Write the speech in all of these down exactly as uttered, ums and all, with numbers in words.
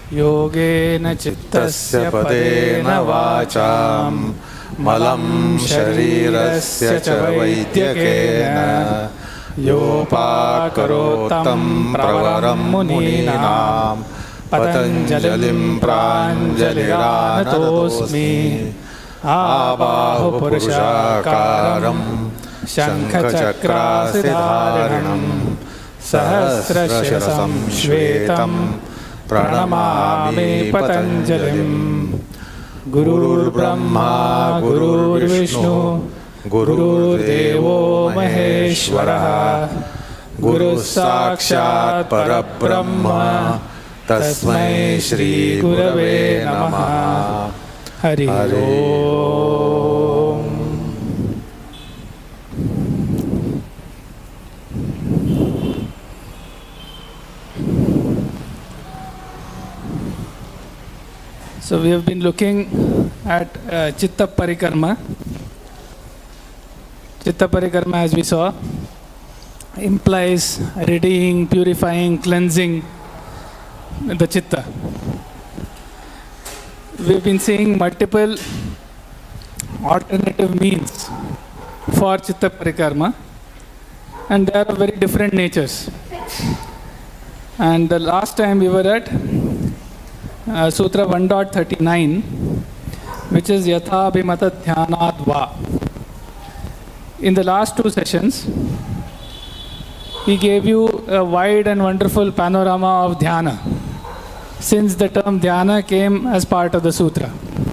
योगेन चित्तस्य पदेन वाचां मलं शरीरस्य च वैद्यकेन योपाकरोत्तं प्रवरं मुनीनां पतञ्जलिं प्राञ्जलिरानतोऽस्मि आबाहुपुरुषाकारं शङ्खचक्रासिधारिणं सहस्रशिरसं श्वेतं प्रणमामि पतञ्जलिं। गुरुर्ब्रह्मा गुरुर्विष्णु गुरुर्देवो महेश्वरः गुरुः साक्षात् परब्रह्म तस्मै श्री गुरवे नमः। हरि ओम। So we have been looking at uh, Chitta Parikarma. Chitta Parikarma, as we saw, implies readying, purifying, cleansing the Chitta. We've been seeing multiple alternative means for Chitta Parikarma, and they are of very different natures. And the last time we were at Uh, Sutra one point thirty-nine, which is Yatha Abhimata Dhyanad Va. In the last two sessions, he gave you a wide and wonderful panorama of dhyana, since the term dhyana came as part of the sutra.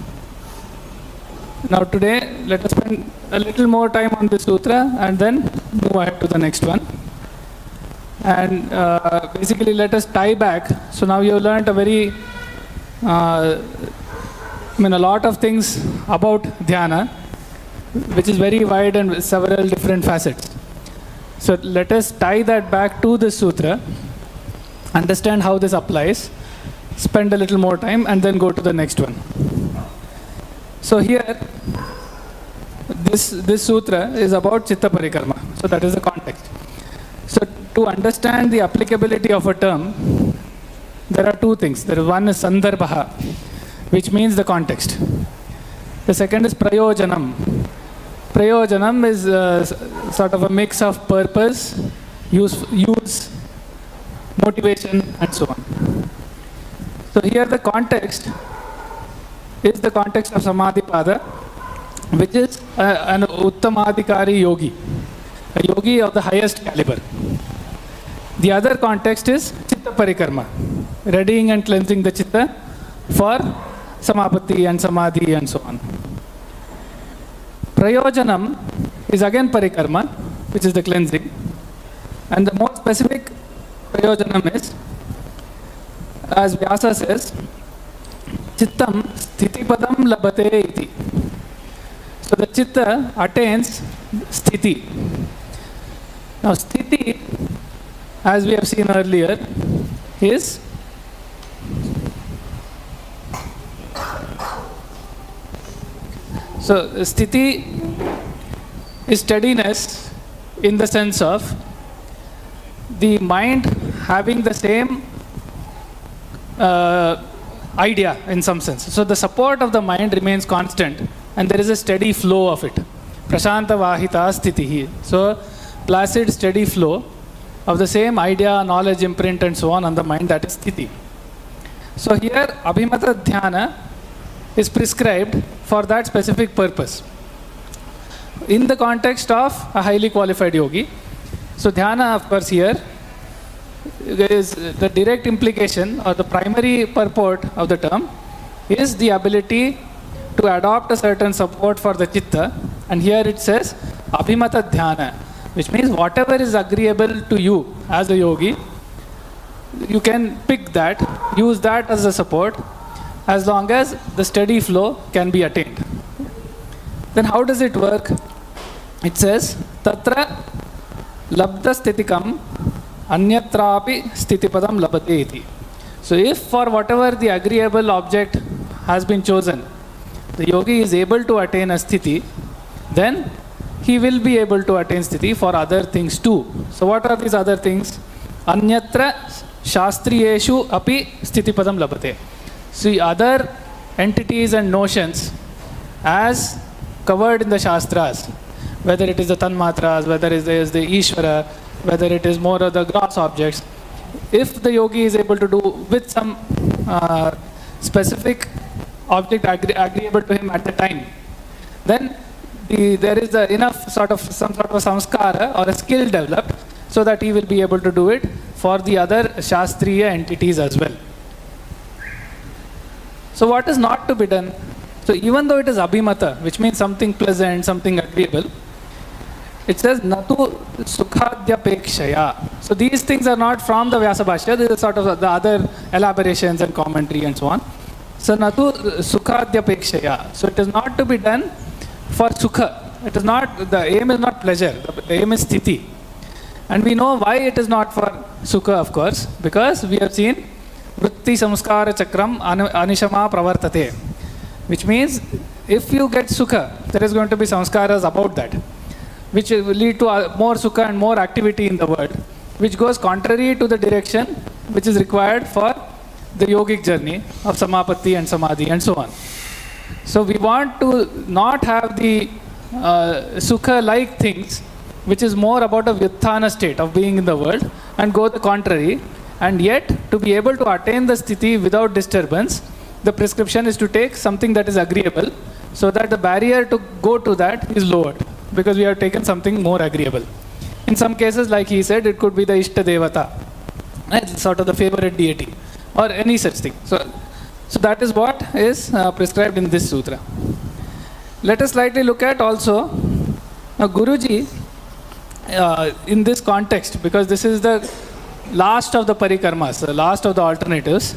Now today, let us spend a little more time on the sutra and then move ahead to the next one. And uh, basically let us tie back. So now you have learned a very Uh, I mean a lot of things about dhyana, which is very wide and several different facets. So let us tie that back to the sutra, understand how this applies, spend a little more time, and then go to the next one. So here, this, this sutra is about Chitta Parikarma. So that is the context. So to understand the applicability of a term, there are two things. There is one is sandarbha, which means the context. The second is prayojanam. Prayojanam is uh, sort of a mix of purpose, use, use, motivation, and so on. So here the context is the context of Samadhipada, which is uh, an Uttamadhikari yogi, a yogi of the highest caliber. The other context is Chitta Parikarma, readying and cleansing the Chitta for Samapatti and Samadhi and so on. Prayojanam is again Parikarma, which is the cleansing. And the more specific Prayojanam is, as Vyasa says, Chittam Sthitipadam Labate iti. So the Chitta attains Sthiti. Now Sthiti, as we have seen earlier, is so sthiti is steadiness in the sense of the mind having the same uh, idea in some sense. So the support of the mind remains constant and there is a steady flow of it. Prashanta Vahita Sthitihi. So placid, steady flow of the same idea, knowledge, imprint, and so on on the mind, that is sthiti. So here, Abhimata Dhyana is prescribed for that specific purpose. In the context of a highly qualified yogi, so Dhyana, of course, here is the direct implication or the primary purport of the term is the ability to adopt a certain support for the Chitta, and here it says Abhimata Dhyana, which means whatever is agreeable to you as a yogi, you can pick that, use that as a support, as long as the steady flow can be attained. Then how does it work? It says, Tatra labda sthitikam anyatrapi sthitipadam labate iti. So if for whatever the agreeable object has been chosen, the yogi is able to attain a sthiti, then he will be able to attain sthiti for other things too. So what are these other things? Anyatra Shastriyeshu api Sthitipadam labhate. See, other entities and notions as covered in the Shastras, whether it is the Tanmatras, whether it is the Ishvara, whether it is more of the gross objects, if the yogi is able to do with some uh, specific object agree agreeable to him at the time, then the, there is the enough sort of some sort of a samskara or a skill developed so that he will be able to do it for the other Shastriya entities as well. So what is not to be done? So even though it is abhimata, which means something pleasant, something agreeable, it says natu sukhadhyapekshaya. So these things are not from the Vyasa Bhashya, this is sort of the other elaborations and commentary and so on. So natu sukhadhyapekshaya. So it is not to be done for sukha. It is not, the aim is not pleasure, the aim is sthiti. And we know why it is not for sukha, of course, because we have seen vritti samskara chakram anishama pravartate, which means if you get sukha, there is going to be samskaras about that, which will lead to more sukha and more activity in the world, which goes contrary to the direction which is required for the yogic journey of samapatti and samadhi and so on. So we want to not have the uh, sukha-like things, which is more about a vyuthana state of being in the world, and go the contrary, and yet to be able to attain the sthiti without disturbance, the prescription is to take something that is agreeable, so that the barrier to go to that is lowered, because we have taken something more agreeable. In some cases, like he said, it could be the Ishta Devata, right? Sort of the favorite deity, or any such thing. So, so that is what is uh, prescribed in this sutra. Let us slightly look at also, now Guruji, uh, in this context, because this is the last of the parikarmas, the last of the alternatives,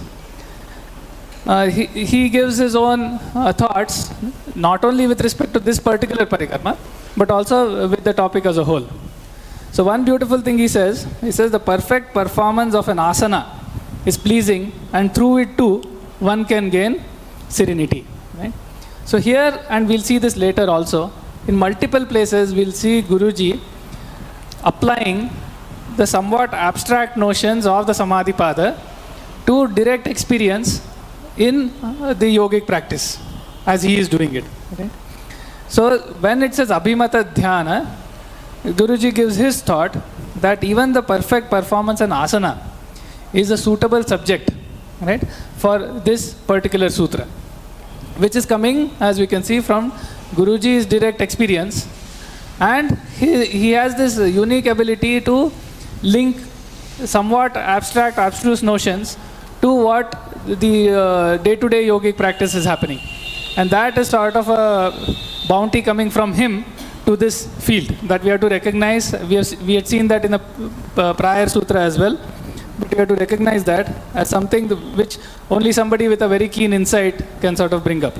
Uh, he, he gives his own uh, thoughts, not only with respect to this particular parikarma, but also with the topic as a whole. So one beautiful thing he says, he says the perfect performance of an asana is pleasing, and through it too, one can gain serenity. Right? So here, and we'll see this later also, in multiple places we'll see Guruji applying the somewhat abstract notions of the Samadhipada to direct experience in uh, the yogic practice, as he is doing it. Okay? So when it says abhimata dhyana, Guruji gives his thought that even the perfect performance and asana is a suitable subject, right, for this particular sutra, which is coming, as we can see, from Guruji's direct experience, and he, he has this unique ability to link somewhat abstract, abstruse notions to what the uh, day-to-day yogic practice is happening. And that is sort of a bounty coming from him to this field that we have to recognize. We, have, we had seen that in the uh, prior sutra as well, but we have to recognize that as something which only somebody with a very keen insight can sort of bring up.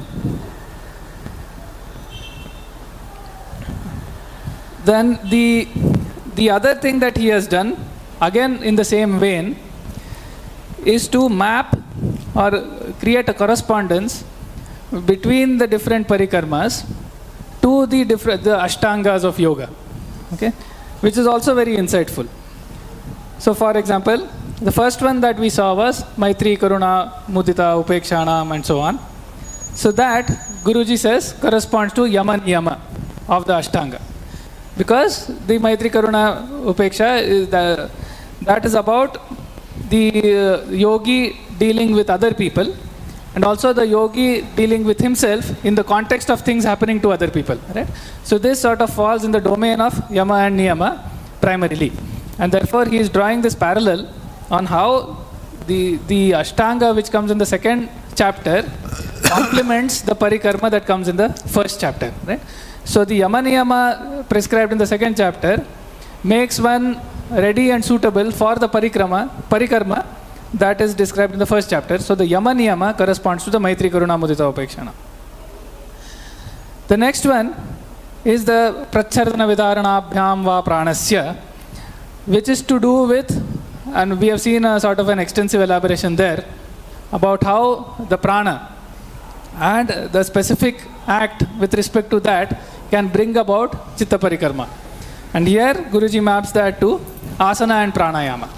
Then the, the other thing that he has done, again in the same vein, is to map or create a correspondence between the different parikarmas to the different the ashtangas of yoga, okay, which is also very insightful. So for example, the first one that we saw was Maitri, Karuna, Mudita, Upekshanam and so on. So that Guruji says corresponds to Yama Niyama of the ashtanga, because the Maitri, Karuna, Upeksha is the, that is about the uh, yogi dealing with other people, and also the yogi dealing with himself in the context of things happening to other people. Right? So this sort of falls in the domain of Yama and Niyama primarily. And therefore he is drawing this parallel on how the, the Ashtanga which comes in the second chapter complements the Parikarma that comes in the first chapter. Right? So the Yama Niyama prescribed in the second chapter makes one ready and suitable for the parikrama, parikarma that is described in the first chapter. So the Yama Niyama corresponds to the Maitri, Karuna, Mudita, Upekshana. The next one is the Prachardana Vidaranabhyam Va Pranasya, which is to do with, and we have seen a sort of an extensive elaboration there, about how the prana and the specific act with respect to that can bring about Chitta Parikarma. And here Guruji maps that to asana and pranayama.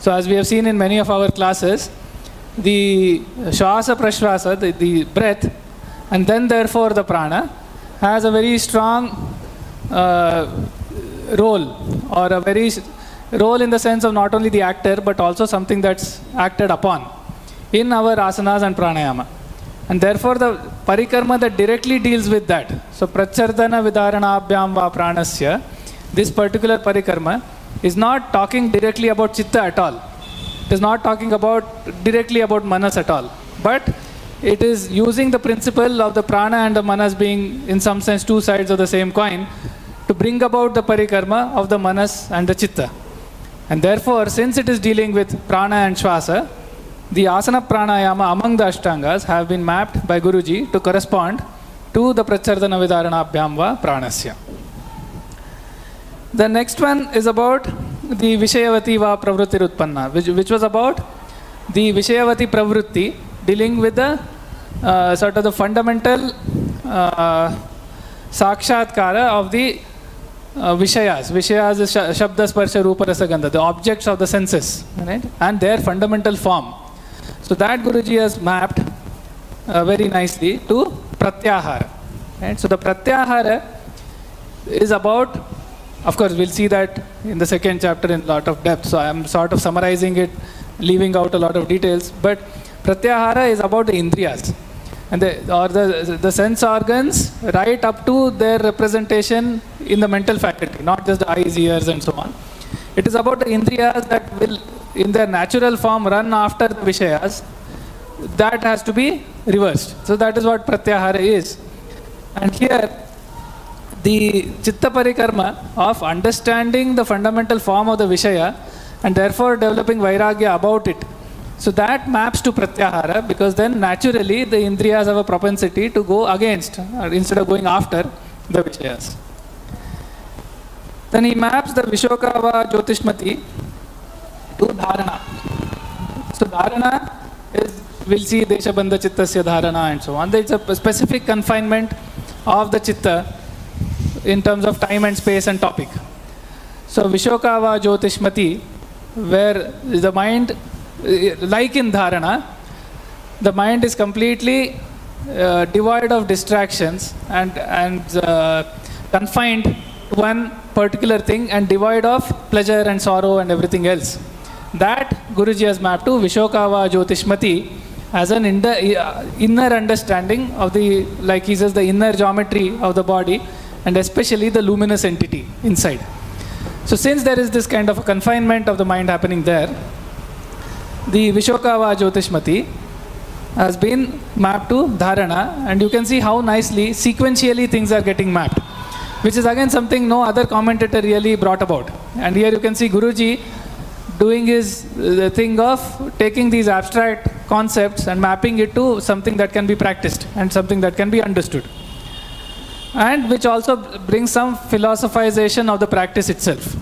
So as we have seen in many of our classes, the Shwasa Prashwasa, the, the breath, and then therefore the prana, has a very strong uh, role, or a very role in the sense of not only the actor, but also something that's acted upon in our asanas and pranayama. And therefore the parikarma that directly deals with that. So prachardana vidaranabhyam va pranasya, this particular parikarma is not talking directly about chitta at all. It is not talking about directly about manas at all. But it is using the principle of the prana and the manas being in some sense two sides of the same coin to bring about the parikarma of the manas and the chitta. And therefore, since it is dealing with prana and shwasa, the asana pranayama among the ashtangas have been mapped by Guruji to correspond to the prachardana vidaranabhyam va pranasya. The next one is about the Vishayavati va pravrutti utpanna, which, which was about the Vishayavati pravrutti dealing with the uh, sort of the fundamental uh, sakshatkara of the uh, Vishayas. Vishayas is Shabda, Sparsha, Rupa, Rasa, Gandha, the objects of the senses, right? And their fundamental form. So that Guruji has mapped uh, very nicely to Pratyahara. Right? So the Pratyahara is about, of course, we'll see that in the second chapter in a lot of depth. So I am sort of summarizing it, leaving out a lot of details. But Pratyahara is about the Indriyas, and the, or the, the sense organs right up to their representation in the mental faculty, not just the eyes, ears, and so on. It is about the Indriyas that will, in their natural form, run after the Vishayas. That has to be reversed. So that is what Pratyahara is. And here, the Chitta Parikarma of understanding the fundamental form of the Vishaya and therefore developing Vairagya about it. So that maps to Pratyahara, because then naturally the Indriyas have a propensity to go against, or instead of going after, the Vishayas. Then he maps the Vishokava Jyotishmati to Dharana. So Dharana is, we'll see Deshabandha Chittasya Dharana and so on. There is a specific confinement of the Chitta in terms of time and space and topic. So Vishokava Jyotishmati, where the mind, like in Dharana, the mind is completely uh, devoid of distractions and, and uh, confined to one particular thing and devoid of pleasure and sorrow and everything else. That Guruji has mapped to Vishokava Jyotishmati as an inner understanding of the, like he says, the inner geometry of the body and especially the luminous entity inside. So since there is this kind of a confinement of the mind happening there, the Vishokava Jyotishmati has been mapped to Dharana, and you can see how nicely, sequentially things are getting mapped, which is again something no other commentator really brought about. And here you can see Guruji doing his uh, thing of taking these abstract concepts and mapping it to something that can be practiced and something that can be understood. And which also brings some philosophization of the practice itself.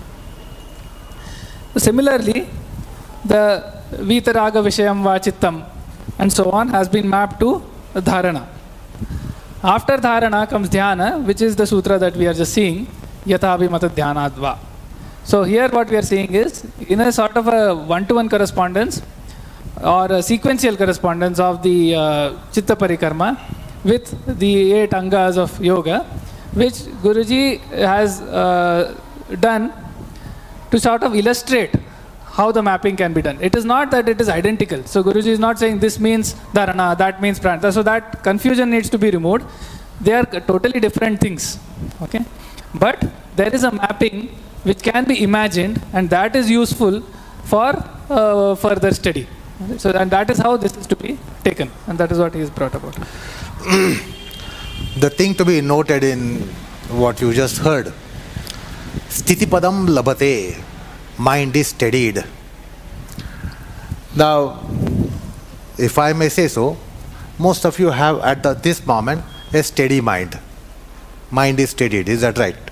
Similarly, the Vitaraga Vishayam Vachittam and so on has been mapped to Dharana. After Dharana comes Dhyana, which is the sutra that we are just seeing, Yatabhimata Dhyanadva. So here what we are seeing is, in a sort of a one-to-one correspondence or a sequential correspondence of the uh, Chitta Parikarma with the eight Angas of Yoga, which Guruji has uh, done to sort of illustrate how the mapping can be done. It is not that it is identical. So Guruji is not saying this means Dharana, that means Prana. So that confusion needs to be removed. They are totally different things. Okay? But there is a mapping which can be imagined, and that is useful for uh, further study. So and that is how this is to be taken, and that is what he has brought about. The thing to be noted in what you just heard, Sthitipadam labhate, mind is steadied. Now, if I may say so, most of you have at the, this moment a steady mind. Mind is steadied, is that right?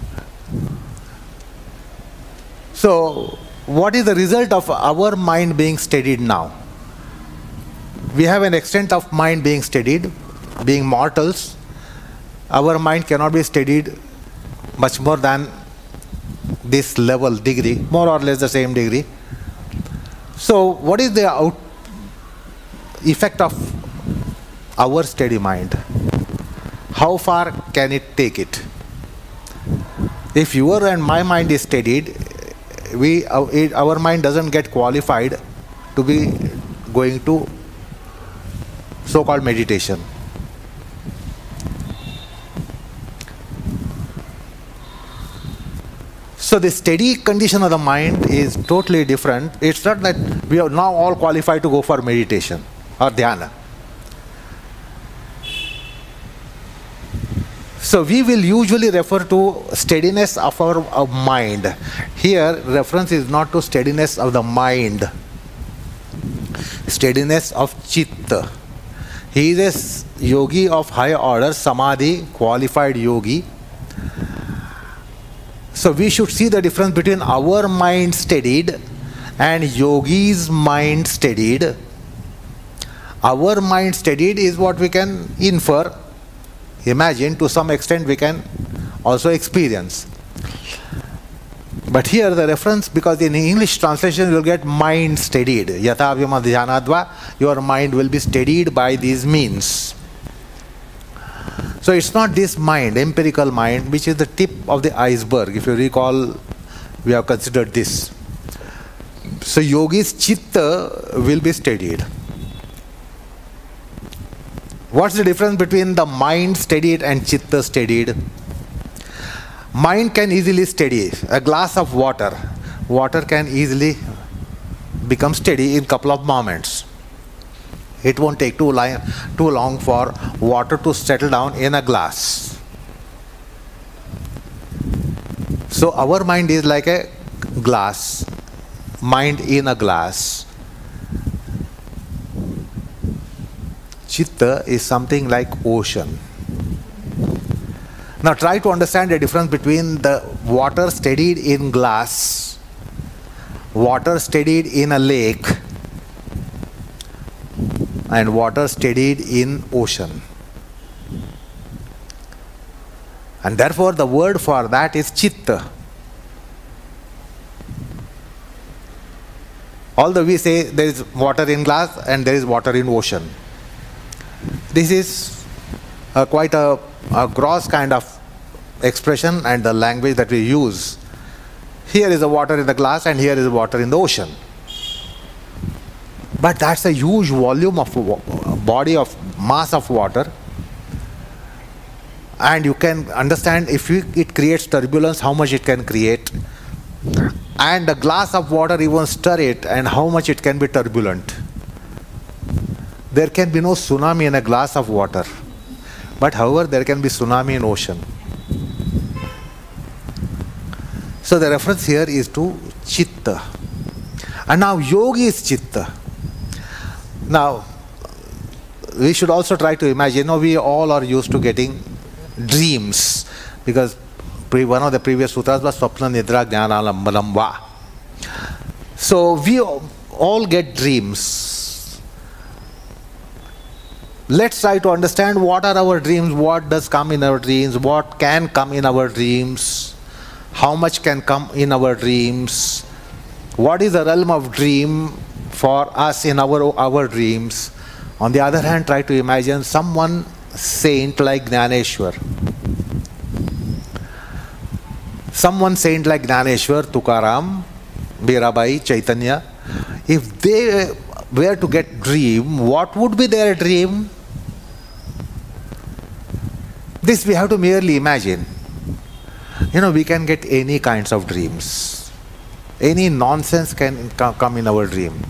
So, what is the result of our mind being steadied now? We have an extent of mind being steadied. Being mortals, our mind cannot be steadied much more than this level, degree, more or less the same degree. So what is the out effect of our steady mind? How far can it take it? If your and my mind is steadied, we, our mind doesn't get qualified to be going to so-called meditation. So the steady condition of the mind is totally different. It's not that we are now all qualified to go for meditation or dhyana. So we will usually refer to steadiness of our of mind. Here reference is not to steadiness of the mind, steadiness of chitta. He is a yogi of high order, samadhi, qualified yogi. So we should see the difference between our mind steadied and yogi's mind steadied. Our mind steadied is what we can infer, imagine, to some extent we can also experience. But here the reference, because in English translation you will get mind steadied. Yatha vyama dhyanadva, your mind will be steadied by these means. So it's not this mind, empirical mind, which is the tip of the iceberg. If you recall, we have considered this. So yogi's chitta will be steadied. What's the difference between the mind steadied and chitta steadied? Mind can easily steady. A glass of water. Water can easily become steady in a couple of moments. It won't take too, li too long for water to settle down in a glass. So our mind is like a glass, mind in a glass. Chitta is something like ocean. Now try to understand the difference between the water steadied in glass, water steadied in a lake, and water steadied in ocean. And therefore the word for that is chitta. Although we say there is water in glass and there is water in ocean. This is a quite a, a gross kind of expression and the language that we use. Here is the water in the glass and here is the water in the ocean. But that's a huge volume of body of mass of water, and you can understand if you, it creates turbulence, how much it can create, and a glass of water even stir it and how much it can be turbulent. There can be no tsunami in a glass of water, but however there can be tsunami in ocean. So the reference here is to chitta, and now yogi is chitta. Now, we should also try to imagine, you know, we all are used to getting dreams, because one of the previous sutras was Swapna Nidra Jnana Lambanam Va. So, we all get dreams. Let's try to understand what are our dreams, what does come in our dreams, what can come in our dreams, how much can come in our dreams, what is the realm of dream for us in our, our dreams. On the other hand, try to imagine someone saint like Jnaneshwar. Someone saint like Jnaneshwar, Tukaram, Mirabai, Chaitanya. If they were to get dream, what would be their dream? This we have to merely imagine. You know, we can get any kinds of dreams. Any nonsense can come in our dream.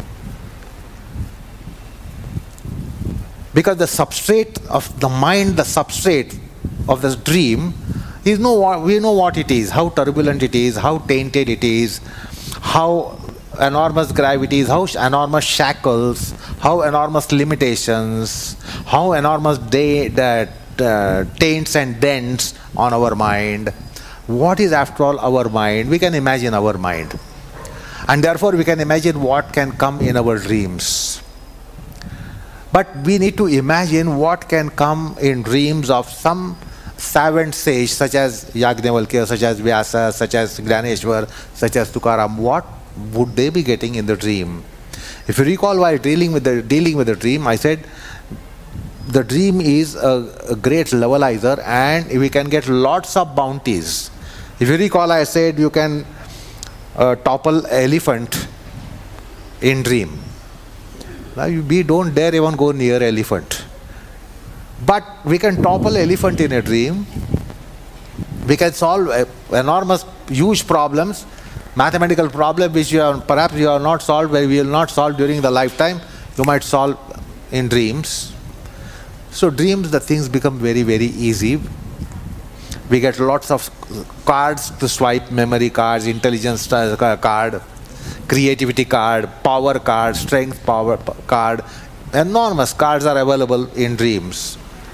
Because the substrate of the mind, the substrate of this dream, is no, we know what it is, how turbulent it is, how tainted it is, how enormous gravity is, how enormous shackles, how enormous limitations, how enormous day, that, uh, taints and dents on our mind. What is after all our mind? We can imagine our mind. And therefore we can imagine what can come in our dreams. But we need to imagine what can come in dreams of some savant sage such as Yajnavalkya, such as Vyasa, such as Jnaneshwar, such as Tukaram. What would they be getting in the dream? If you recall, while dealing with the, dealing with the dream, I said the dream is a, a great levelizer and we can get lots of bounties. If you recall, I said you can uh, topple elephant in dream. Now we don't dare even go near elephant. But we can topple elephant in a dream. We can solve uh, enormous, huge problems, mathematical problem which you are, perhaps you have not solved, where we will not solve during the lifetime, you might solve in dreams. So dreams, the things become very, very easy. We get lots of cards to swipe, memory cards, intelligence card, creativity card, power card, strength power card. Enormous cards are available in dreams.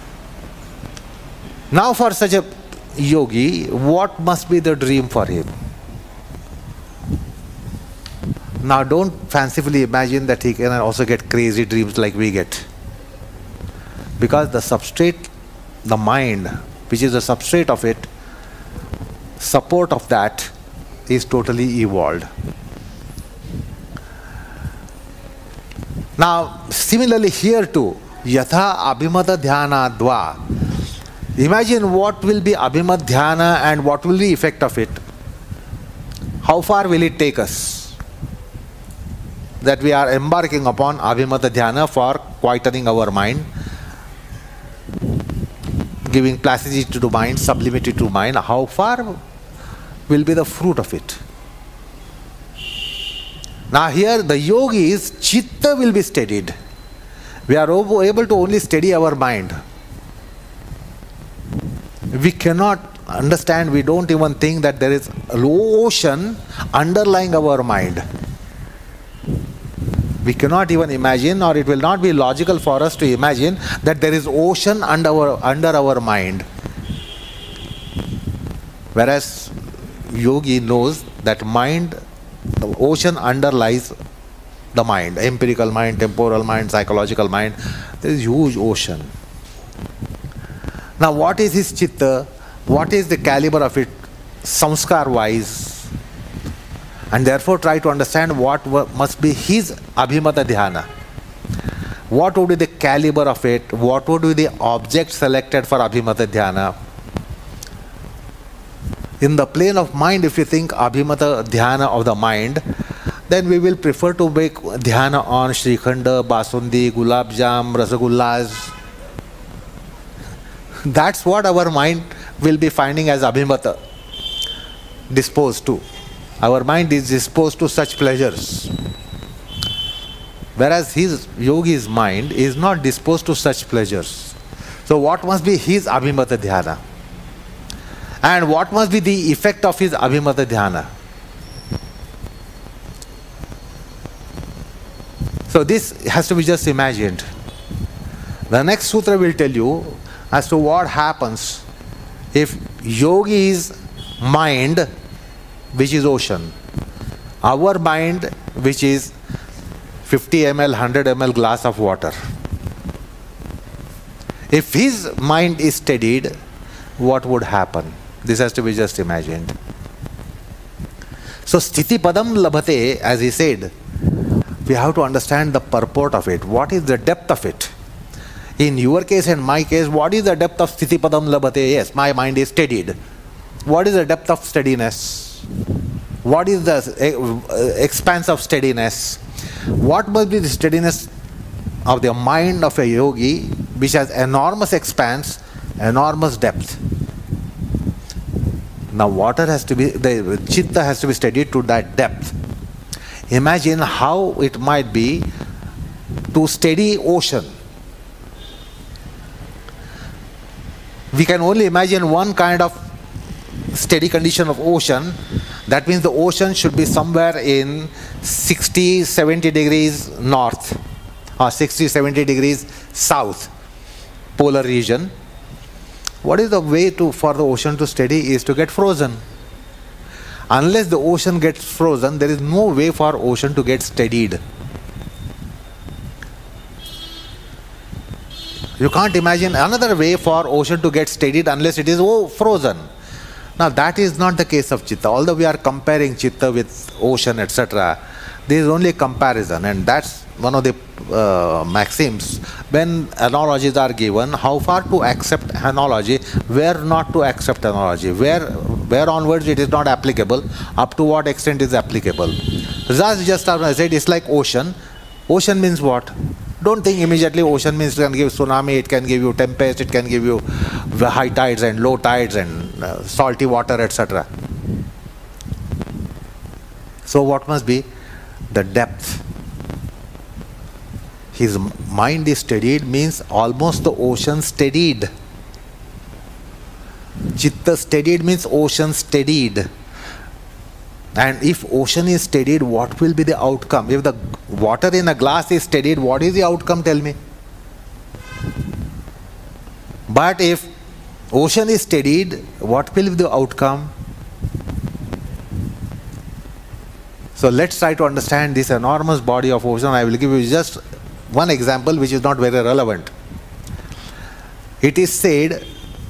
Now for such a yogi, what must be the dream for him? Now don't fancifully imagine that he can also get crazy dreams like we get. Because the substrate, the mind, which is the substrate of it, support of that is totally evolved. Now similarly here too, yatha abhimata dhyana dva. Imagine what will be abhimat dhyana and what will be the effect of it. How far will it take us? That we are embarking upon abhimata dhyana for quietening our mind, giving plasticity to mind, sublimity to mind. How far will be the fruit of it? Now here the yogis, chitta will be steadied. We are able to only steady our mind. We cannot understand, we don't even think that there is an ocean underlying our mind. We cannot even imagine, or it will not be logical for us to imagine that there is ocean under our, under our mind. Whereas yogi knows that mind, the ocean underlies the mind, empirical mind, temporal mind, psychological mind. There is huge ocean. Now what is his chitta? What is the caliber of it, samskar wise? And therefore try to understand what must be his abhimata dhyana. What would be the caliber of it? What would be the object selected for abhimata dhyana? In the plane of mind, if you think abhimata dhyana of the mind, then we will prefer to make dhyana on Shrikhanda, Basundi, Gulab Jam, Rasagullas. That's what our mind will be finding as abhimata, disposed to. Our mind is disposed to such pleasures. Whereas his yogi's mind is not disposed to such pleasures. So what must be his abhimata dhyana? And what must be the effect of his abhimata dhyana? So this has to be just imagined. The next sutra will tell you as to what happens if yogi's mind, which is ocean, our mind, which is fifty milliliters, one hundred milliliters glass of water. If his mind is steadied, what would happen? This has to be just imagined. So sthiti padam labhate, as he said, we have to understand the purport of it. What is the depth of it? In your case and my case, what is the depth of sthiti padam labhate? Yes, my mind is steadied. What is the depth of steadiness? What is the expanse of steadiness? What must be the steadiness of the mind of a yogi, which has enormous expanse, enormous depth? Now water has to be, the chitta has to be steadied to that depth. Imagine how it might be to steady ocean. We can only imagine one kind of steady condition of ocean. That means the ocean should be somewhere in sixty, seventy degrees north or sixty, seventy degrees south, polar region. What is the way to for the ocean to steady is to get frozen. Unless the ocean gets frozen, there is no way for ocean to get steadied. You can't imagine another way for ocean to get steadied unless it is oh, frozen. Now that is not the case of chitta. Although we are comparing chitta with ocean, et cetera, There is only comparison, and that's one of the uh, maxims. When analogies are given, how far to accept analogy, where not to accept analogy, where, where onwards it is not applicable, up to what extent is applicable. That's just as I said, it's like ocean. Ocean means what? Don't think immediately ocean means it can give tsunami, it can give you tempest, it can give you high tides and low tides and uh, salty water, et cetera. So what must be the depth? His mind is steadied means almost the ocean steadied. Chitta steadied means ocean steadied. And if ocean is steadied, what will be the outcome? If the water in a glass is steadied, what is the outcome? Tell me. But if ocean is steadied, what will be the outcome? So let's try to understand this enormous body of ocean. I will give you just one example which is not very relevant. It is said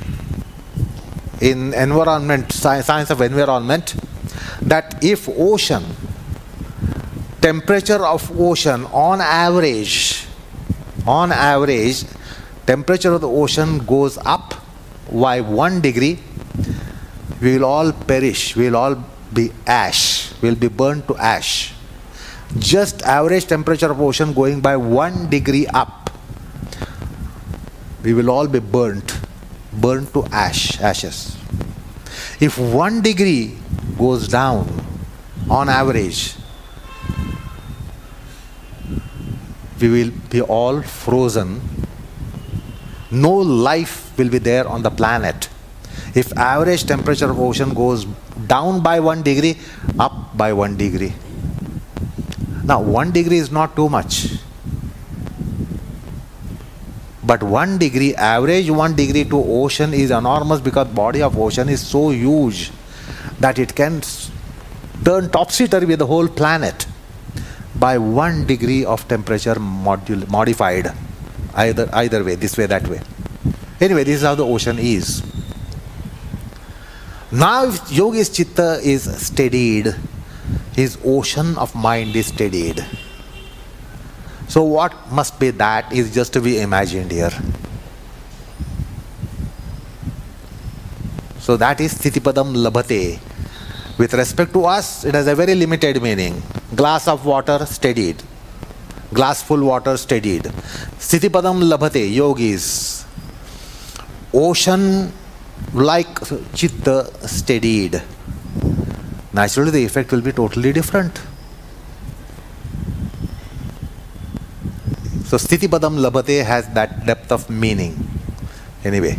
in environment, science of environment, that if ocean, temperature of ocean on average, on average, temperature of the ocean goes up by one degree, we will all perish, we will all be ash, we will be burnt to ash. Just average temperature of ocean going by one degree up, we will all be burnt, burnt to ash, ashes. If one degree goes down on average, we will be all frozen. No life will be there on the planet. If average temperature of ocean goes down by one degree, up by one degree. Now one degree is not too much. But one degree, average one degree to ocean is enormous, because body of ocean is so huge that it can turn topsy-turvy with the whole planet by one degree of temperature modul modified, either, either way, this way, that way. Anyway, this is how the ocean is. Now if yogi's chitta is steadied, his ocean of mind is steadied. So what must be that is just to be imagined here. So that is Sthitipadam Labhate. With respect to us, it has a very limited meaning. Glass of water steadied. Glass full water steadied. Sthitipadam Labhate, yogis. Ocean like chitta steadied. Naturally the effect will be totally different. So Sthitipadam Labhate has that depth of meaning. Anyway.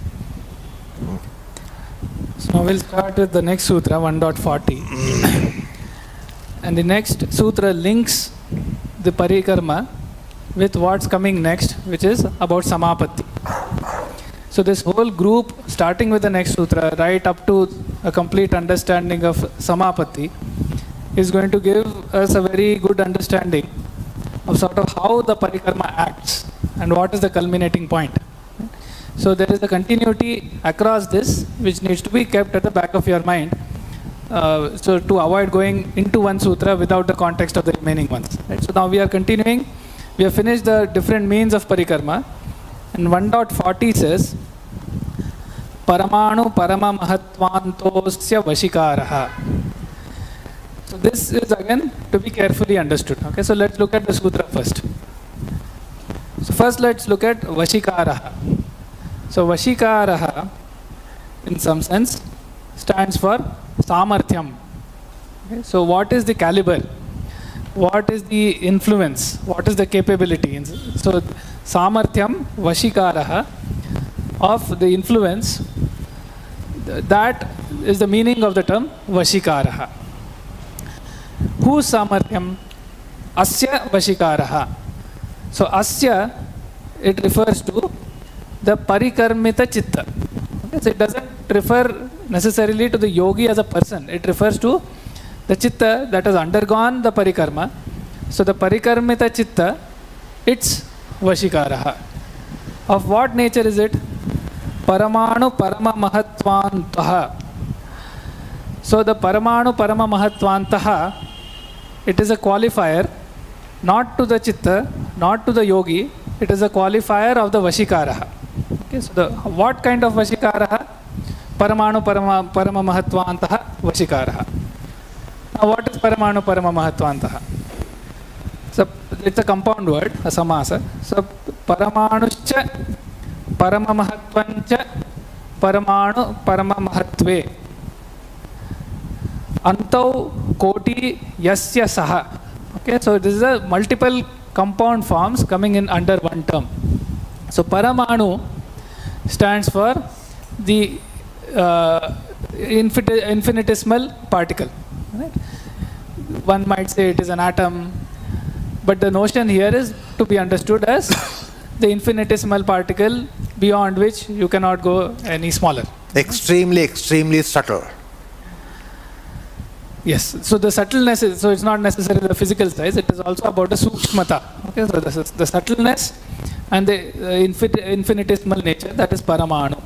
So now we'll start with the next sutra, one point forty. And the next sutra links the parikarma with what's coming next, which is about samapatti. So this whole group, starting with the next sutra, right up to a complete understanding of samapatti, is going to give us a very good understanding of sort of how the parikarma acts and what is the culminating point. So there is a continuity across this which needs to be kept at the back of your mind, uh, so to avoid going into one sutra without the context of the remaining ones. Right? So now we are continuing. We have finished the different means of parikarma, and one point forty says Paramanu Parama Mahatvantosya Vashikaraha. So this is again to be carefully understood. Okay, so let's look at the sutra first. So first let's look at Vashikaraha. So Vashikaraha, in some sense, stands for Samarthyam. Okay, so what is the caliber? What is the influence? What is the capability? So Samarthyam, Vashikaraha, of the influence, that is the meaning of the term Vashikaraha. Whose Samarthyam? Asya Vashikaraha. So Asya, it refers to the parikarmita chitta. Okay, so it doesn't refer necessarily to the yogi as a person. It refers to the chitta that has undergone the parikarma. So the parikarmita chitta, it's Vashikaraha. Of what nature is it? Paramanu Parama Mahatvantaha. So the Paramanu Parama Mahatvantaha it is a qualifier not to the chitta, not to the yogi, it is a qualifier of the Vashikara. Okay, so the, what kind of Vashikara? Paramanu Parama, Parama Mahatvantaha Vashikara. Now what is Paramanu Parama Mahatvantaha? So it's a compound word, a samasa. So Paramanushcha Parama Mahatvancha Paramanu Parama Mahatve Antau Koti Yasya Saha. Okay, so this is a multiple compound forms coming in under one term. So Paramanu stands for the uh, infinitesimal particle. Right? One might say it is an atom, but the notion here is to be understood as the infinitesimal particle beyond which you cannot go any smaller. Extremely, extremely subtle. Yes, so the subtleness is, so it's not necessarily the physical size, it is also about the sukshmata. Okay, so this is the subtleness and the uh, infin infinitesimal nature, that is Paramanu.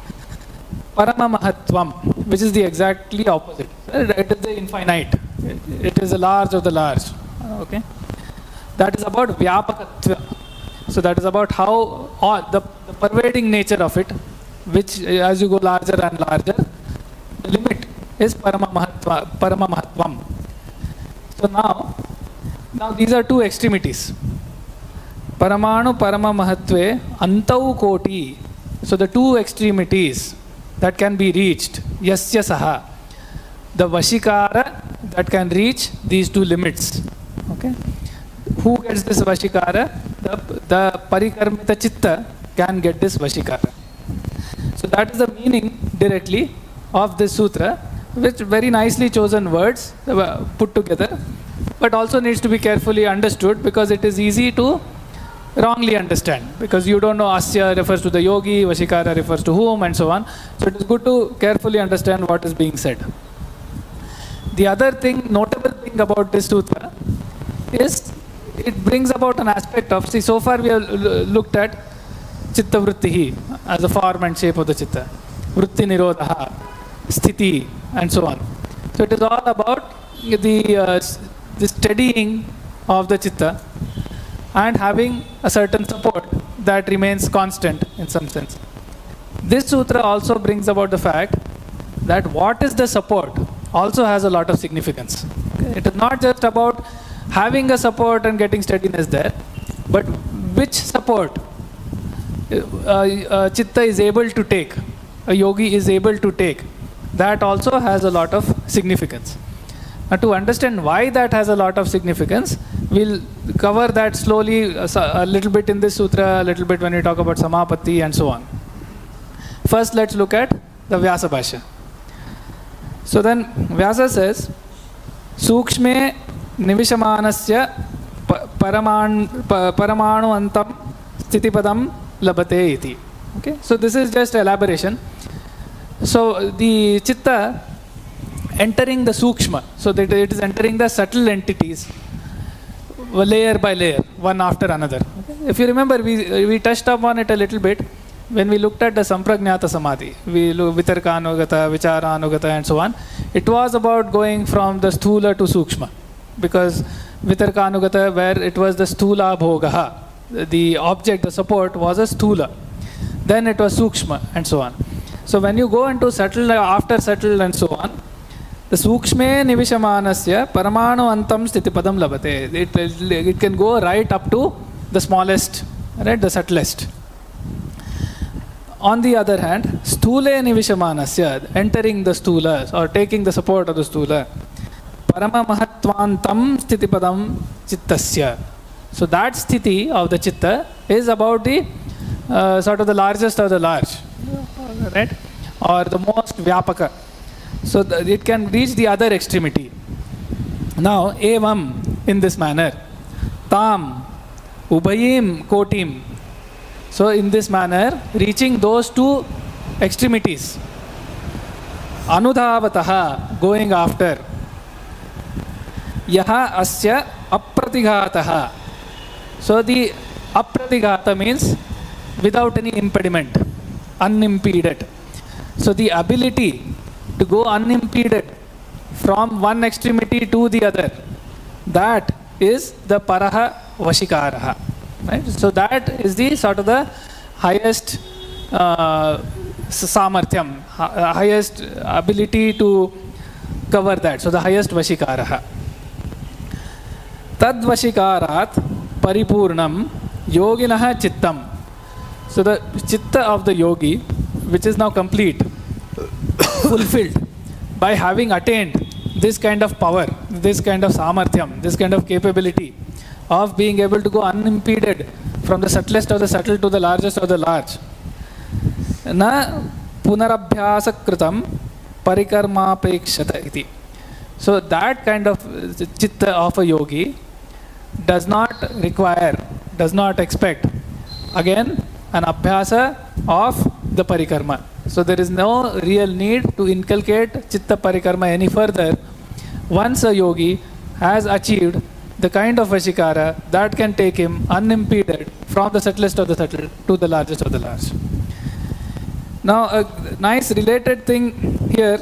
Parama Mahatvam, which is the exactly opposite. It is the infinite. It is the large of the large. Okay, that is about Vyapakatva. So that is about how all the, the pervading nature of it, which as you go larger and larger, the limit is Parama Mahatva, Parama Mahatvam. So now, now these are two extremities. Paramanu Parama Mahatve Antau Koti. So the two extremities that can be reached, Yasya Saha. The Vashikara that can reach these two limits. Okay. Who gets this Vashikara? The, the Parikarmita Chitta can get this Vashikara. So that is the meaning directly of this sutra, which very nicely chosen words uh, put together, but also needs to be carefully understood because it is easy to wrongly understand, because you don't know Asya refers to the yogi, Vashikara refers to whom, and so on. So it is good to carefully understand what is being said. The other thing, notable thing about this sutra is it brings about an aspect of, see, so far we have looked at Chitta Vrittihi as a form and shape of the Chitta, Vritti Nirodha, Sthiti, and so on. So it is all about the, uh, the steadying of the Chitta and having a certain support that remains constant in some sense. This sutra also brings about the fact that what is the support also has a lot of significance. Okay? It is not just about having a support and getting steadiness there, but which support uh, uh, Chitta is able to take, a yogi is able to take, that also has a lot of significance. Now to understand why that has a lot of significance, we'll cover that slowly a little bit in this sutra, a little bit when we talk about Samapatti and so on. First let's look at the Vyasa Bhashya. So then Vyasa says, Sukshme Nivishamanasya Paramanu Antam Sthitipadam Labate iti. Okay, so this is just elaboration. So the Chitta entering the Sukshma, so that it is entering the subtle entities layer by layer, one after another. Okay? If you remember, we, we touched upon it a little bit when we looked at the Sampragnata Samadhi. We looked Vitarka Anugata, Vichara Anugata and so on. It was about going from the Sthula to Sukshma, because Vitarka Anugata, where it was the Sthula Bhogaha, the object, the support was a Sthula. Then it was Sukshma and so on. So when you go into subtle, after subtle and so on, the Sukshme Nivishamanasya Paramanu Antam Sthitipadam Labate. It, it, it can go right up to the smallest, right, the subtlest. On the other hand, Sthule Nivishamanasya, entering the Sthulas or taking the support of the Sthula, Parama Mahatvantam Sthitipadam Chittasya. So that sthiti of the Chitta is about the uh, sort of the largest of the large, right, or the most Vyapaka. So th it can reach the other extremity. Now, evam, in this manner, tam, ubayim, kotim. So in this manner, reaching those two extremities, anudhavataha, going after, yaha asya apratighataha. So the apratighata means without any impediment, unimpeded. So the ability to go unimpeded from one extremity to the other that is the paraha vashikaraha. Right? So that is the sort of the highest uh, samarthyam, uh, highest ability to cover that. So the highest vashikaraha. Tad vashikarat paripurnam yoginaha chittam. So the chitta of the yogi, which is now complete, fulfilled, by having attained this kind of power, this kind of samarthyam, this kind of capability of being able to go unimpeded from the subtlest of the subtle to the largest of the large. Na punarabhyasa kritam parikarmapekshata iti. So that kind of chitta of a yogi does not require, does not expect, again, an abhyasa of the parikarma. So there is no real need to inculcate chitta parikarma any further once a yogi has achieved the kind of vashikara that can take him unimpeded from the subtlest of the subtle to the largest of the large. Now a nice related thing here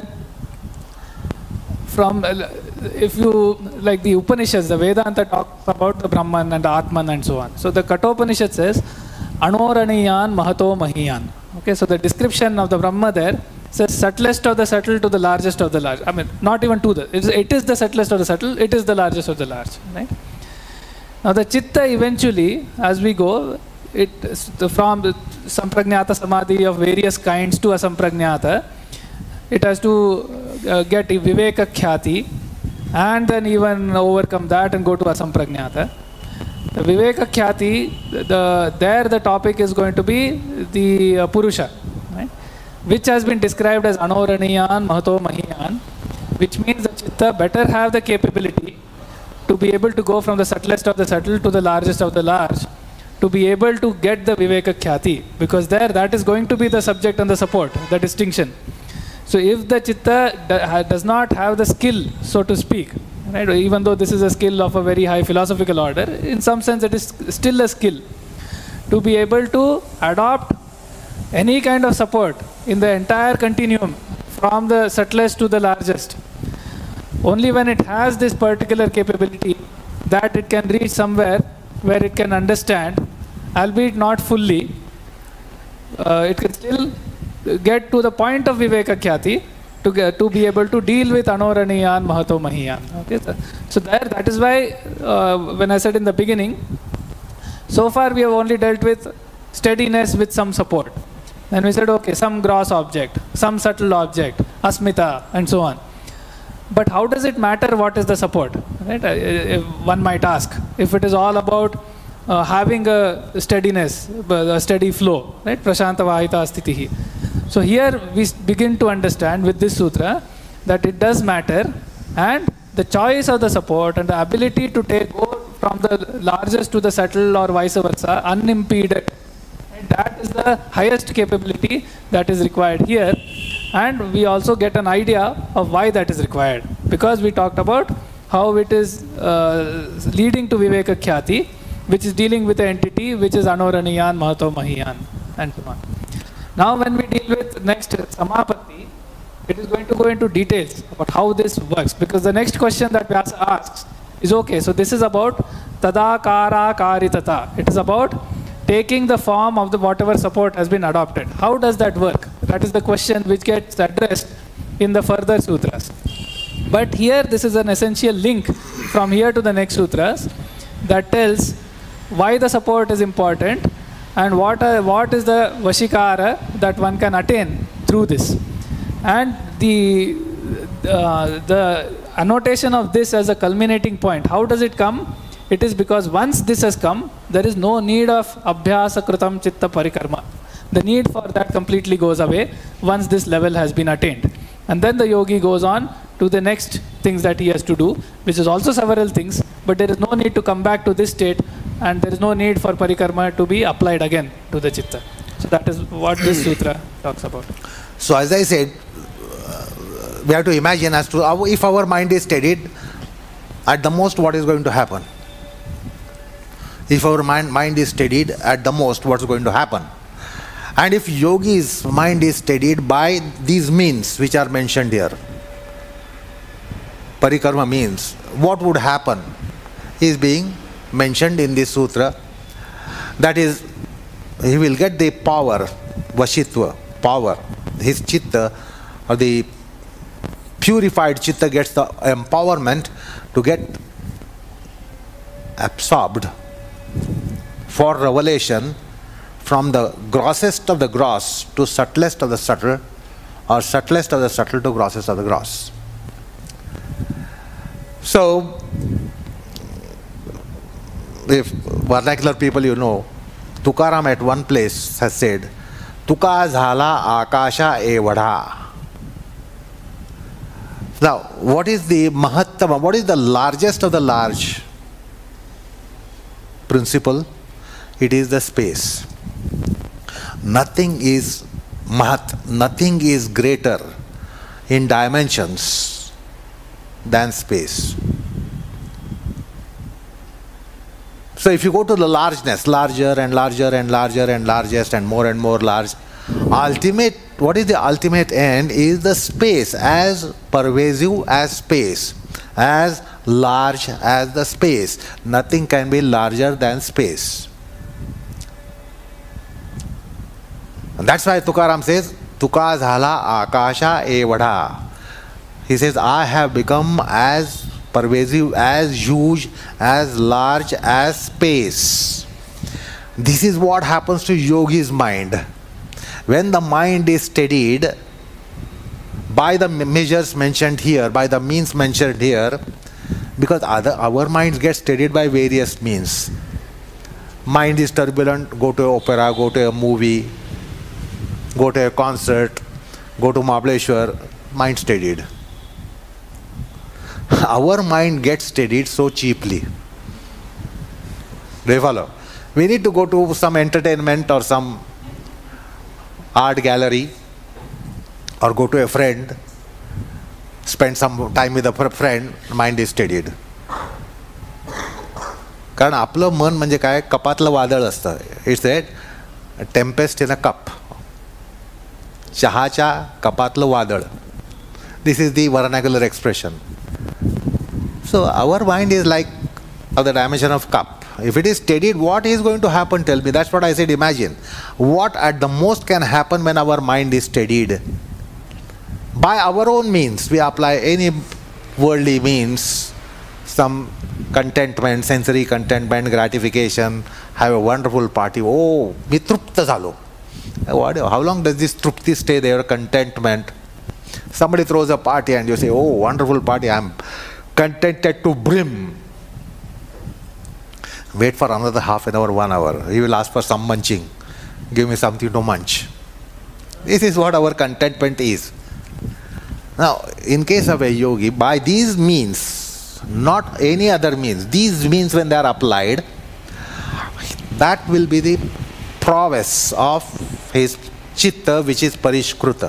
from, if you, like the Upanishads, the Vedanta talks about the Brahman and the Atman and so on. So the Kathopanishad says, Anoraniyan Mahato Mahiyan. Okay, so the description of the Brahma there says subtlest of the subtle to the largest of the large. I mean, not even to the, it is, it is the subtlest of the subtle, it is the largest of the large. Right? Now the chitta eventually, as we go, it from the samprajnata samadhi of various kinds to asamprajnata, it has to uh, get viveka khyati and then even overcome that and go to asamprajnata. The viveka khyati, the, there the topic is going to be the uh, purusha, right? Which has been described as anoraniyan mahato mahiyan, which means the chitta better have the capability to be able to go from the subtlest of the subtle to the largest of the large, to be able to get the viveka khyati, because there that is going to be the subject and the support, the distinction. So if the chitta does not have the skill, so to speak, right, even though this is a skill of a very high philosophical order, in some sense it is still a skill to be able to adopt any kind of support in the entire continuum from the subtlest to the largest. Only when it has this particular capability that it can reach somewhere where it can understand, albeit not fully, uh, it can still get to the point of viveka khyati to get, to be able to deal with anoraniyan mahato mahiyan. Okay, so, so there, that is why uh, when I said in the beginning, so far we have only dealt with steadiness with some support. Then we said, okay, some gross object, some subtle object, asmita, and so on. But how does it matter what is the support? Right? Uh, one might ask, if it is all about uh, having a steadiness, a steady flow, right? Prashanta vahita stitihi. So here we begin to understand with this sutra that it does matter, and the choice of the support and the ability to take go from the largest to the subtle or vice versa unimpeded. And that is the highest capability that is required here. And we also get an idea of why that is required, because we talked about how it is uh, leading to viveka khyati, which is dealing with the entity which is anoraniyan mahato mahiyan and so on. Now when we deal with next samapatti, it is going to go into details about how this works, because the next question that Vyasa asks is, okay, so this is about tadakara karitata. It is about taking the form of the whatever support has been adopted. How does that work? That is the question which gets addressed in the further sutras. But here this is an essential link from here to the next sutras that tells why the support is important and what, are, what is the vashikara that one can attain through this. And the, uh, the annotation of this as a culminating point, how does it come? It is because once this has come, there is no need of abhyasa kritam chitta parikarma. The need for that completely goes away once this level has been attained. And then the yogi goes on to the next things that he has to do, which is also several things, but there is no need to come back to this state, and there is no need for parikarma to be applied again to the chitta. So that is what this sutra talks about. So as I said, uh, we have to imagine as to our, if our mind is steadied, at the most what is going to happen. If our mind, mind is steadied, at the most what is going to happen. And if yogi's mind is steadied by these means which are mentioned here, parikarma means, what would happen is being mentioned in this sutra. That is, he will get the power, vashitva, power. His chitta, or the purified chitta, gets the empowerment to get absorbed for revelation from the grossest of the gross to subtlest of the subtle, or subtlest of the subtle to grossest of the gross. So, if vernacular people you know, Tukaram at one place has said, Tuka zhala akasha evada. Now, what is the mahattama, what is the largest of the large principle? It is the space. Nothing is mahat, nothing is greater in dimensions than space. So if you go to the largeness, larger and larger and larger and largest and more and more large, ultimate, what is the ultimate end is the space, as pervasive as space, as large as the space. Nothing can be larger than space. And that's why Tukaram says, Tuka zhala akasha evada. He says, I have become as pervasive, as huge, as large as space. This is what happens to yogi's mind. When the mind is steadied by the measures mentioned here, by the means mentioned here, because other, our minds get steadied by various means. Mind is turbulent, go to opera, go to a movie, go to a concert, go to Mahabaleshwar, mind steadied. Our mind gets steadied so cheaply. Do you follow? We need to go to some entertainment or some art gallery, or go to a friend, spend some time with a friend, mind is steadied. कारण आपलं मन म्हणजे काय, कपातलं वादळ असतं. It's a tempest in a cup. चहाच्या कपातलं वादळ. This is the vernacular expression. So our mind is like of the dimension of cup. If it is steadied, what is going to happen? Tell me. That's what I said. Imagine what at the most can happen when our mind is steadied. By our own means, we apply any worldly means, some contentment, sensory contentment, gratification, have a wonderful party. Oh, mi trupta zalo. What, how long does this trupti stay there, contentment? Somebody throws a party and you say, oh, wonderful party, I am contented to brim. Wait for another half an hour, one hour. He will ask for some munching. Give me something to munch. This is what our contentment is. Now, in case of a yogi, by these means, not any other means, these means when they are applied, that will be the prowess of his chitta, which is parishkruta.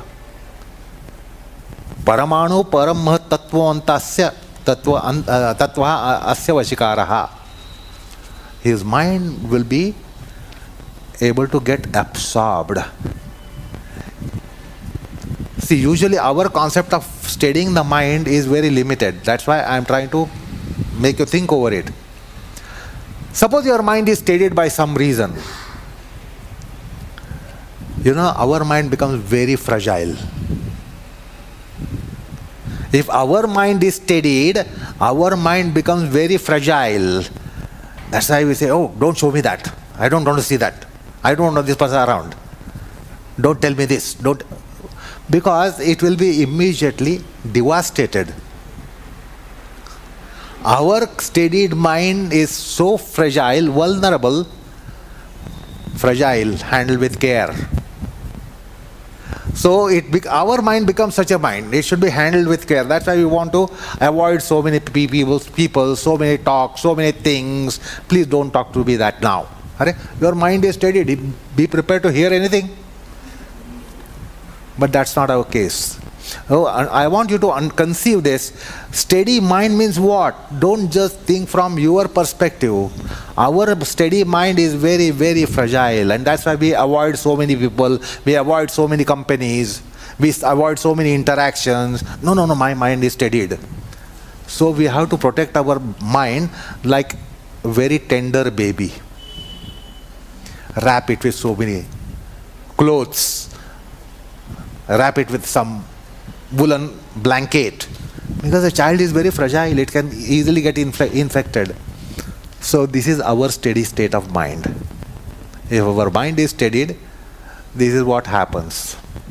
Paramanu param mahat tattva tattva tattva asya vashikaraha. His mind will be able to get absorbed. See, usually our concept of steadying the mind is very limited. That's why I am trying to make you think over it. Suppose your mind is steadied by some reason. You know, our mind becomes very fragile. If our mind is steadied, our mind becomes very fragile. That's why we say, oh, don't show me that. I don't want to see that. I don't know this person around. Don't tell me this. Don't. Because it will be immediately devastated. Our steadied mind is so fragile, vulnerable, fragile, handled with care. So it our mind becomes such a mind. It should be handled with care. That's why we want to avoid so many people, people, so many talks, so many things. Please don't talk to me that now. Your mind is steady. Be prepared to hear anything. But that's not our case. Oh, I want you to conceive this. Steady mind means what? Don't just think from your perspective. Our steady mind is very, very fragile, and that's why we avoid so many people, we avoid so many companies, we avoid so many interactions. No, no, no, my mind is steadied. So we have to protect our mind like a very tender baby. Wrap it with so many clothes. Wrap it with some woolen blanket. Because a child is very fragile, it can easily get inf infected. So this is our steady state of mind. If our mind is steadied, this is what happens.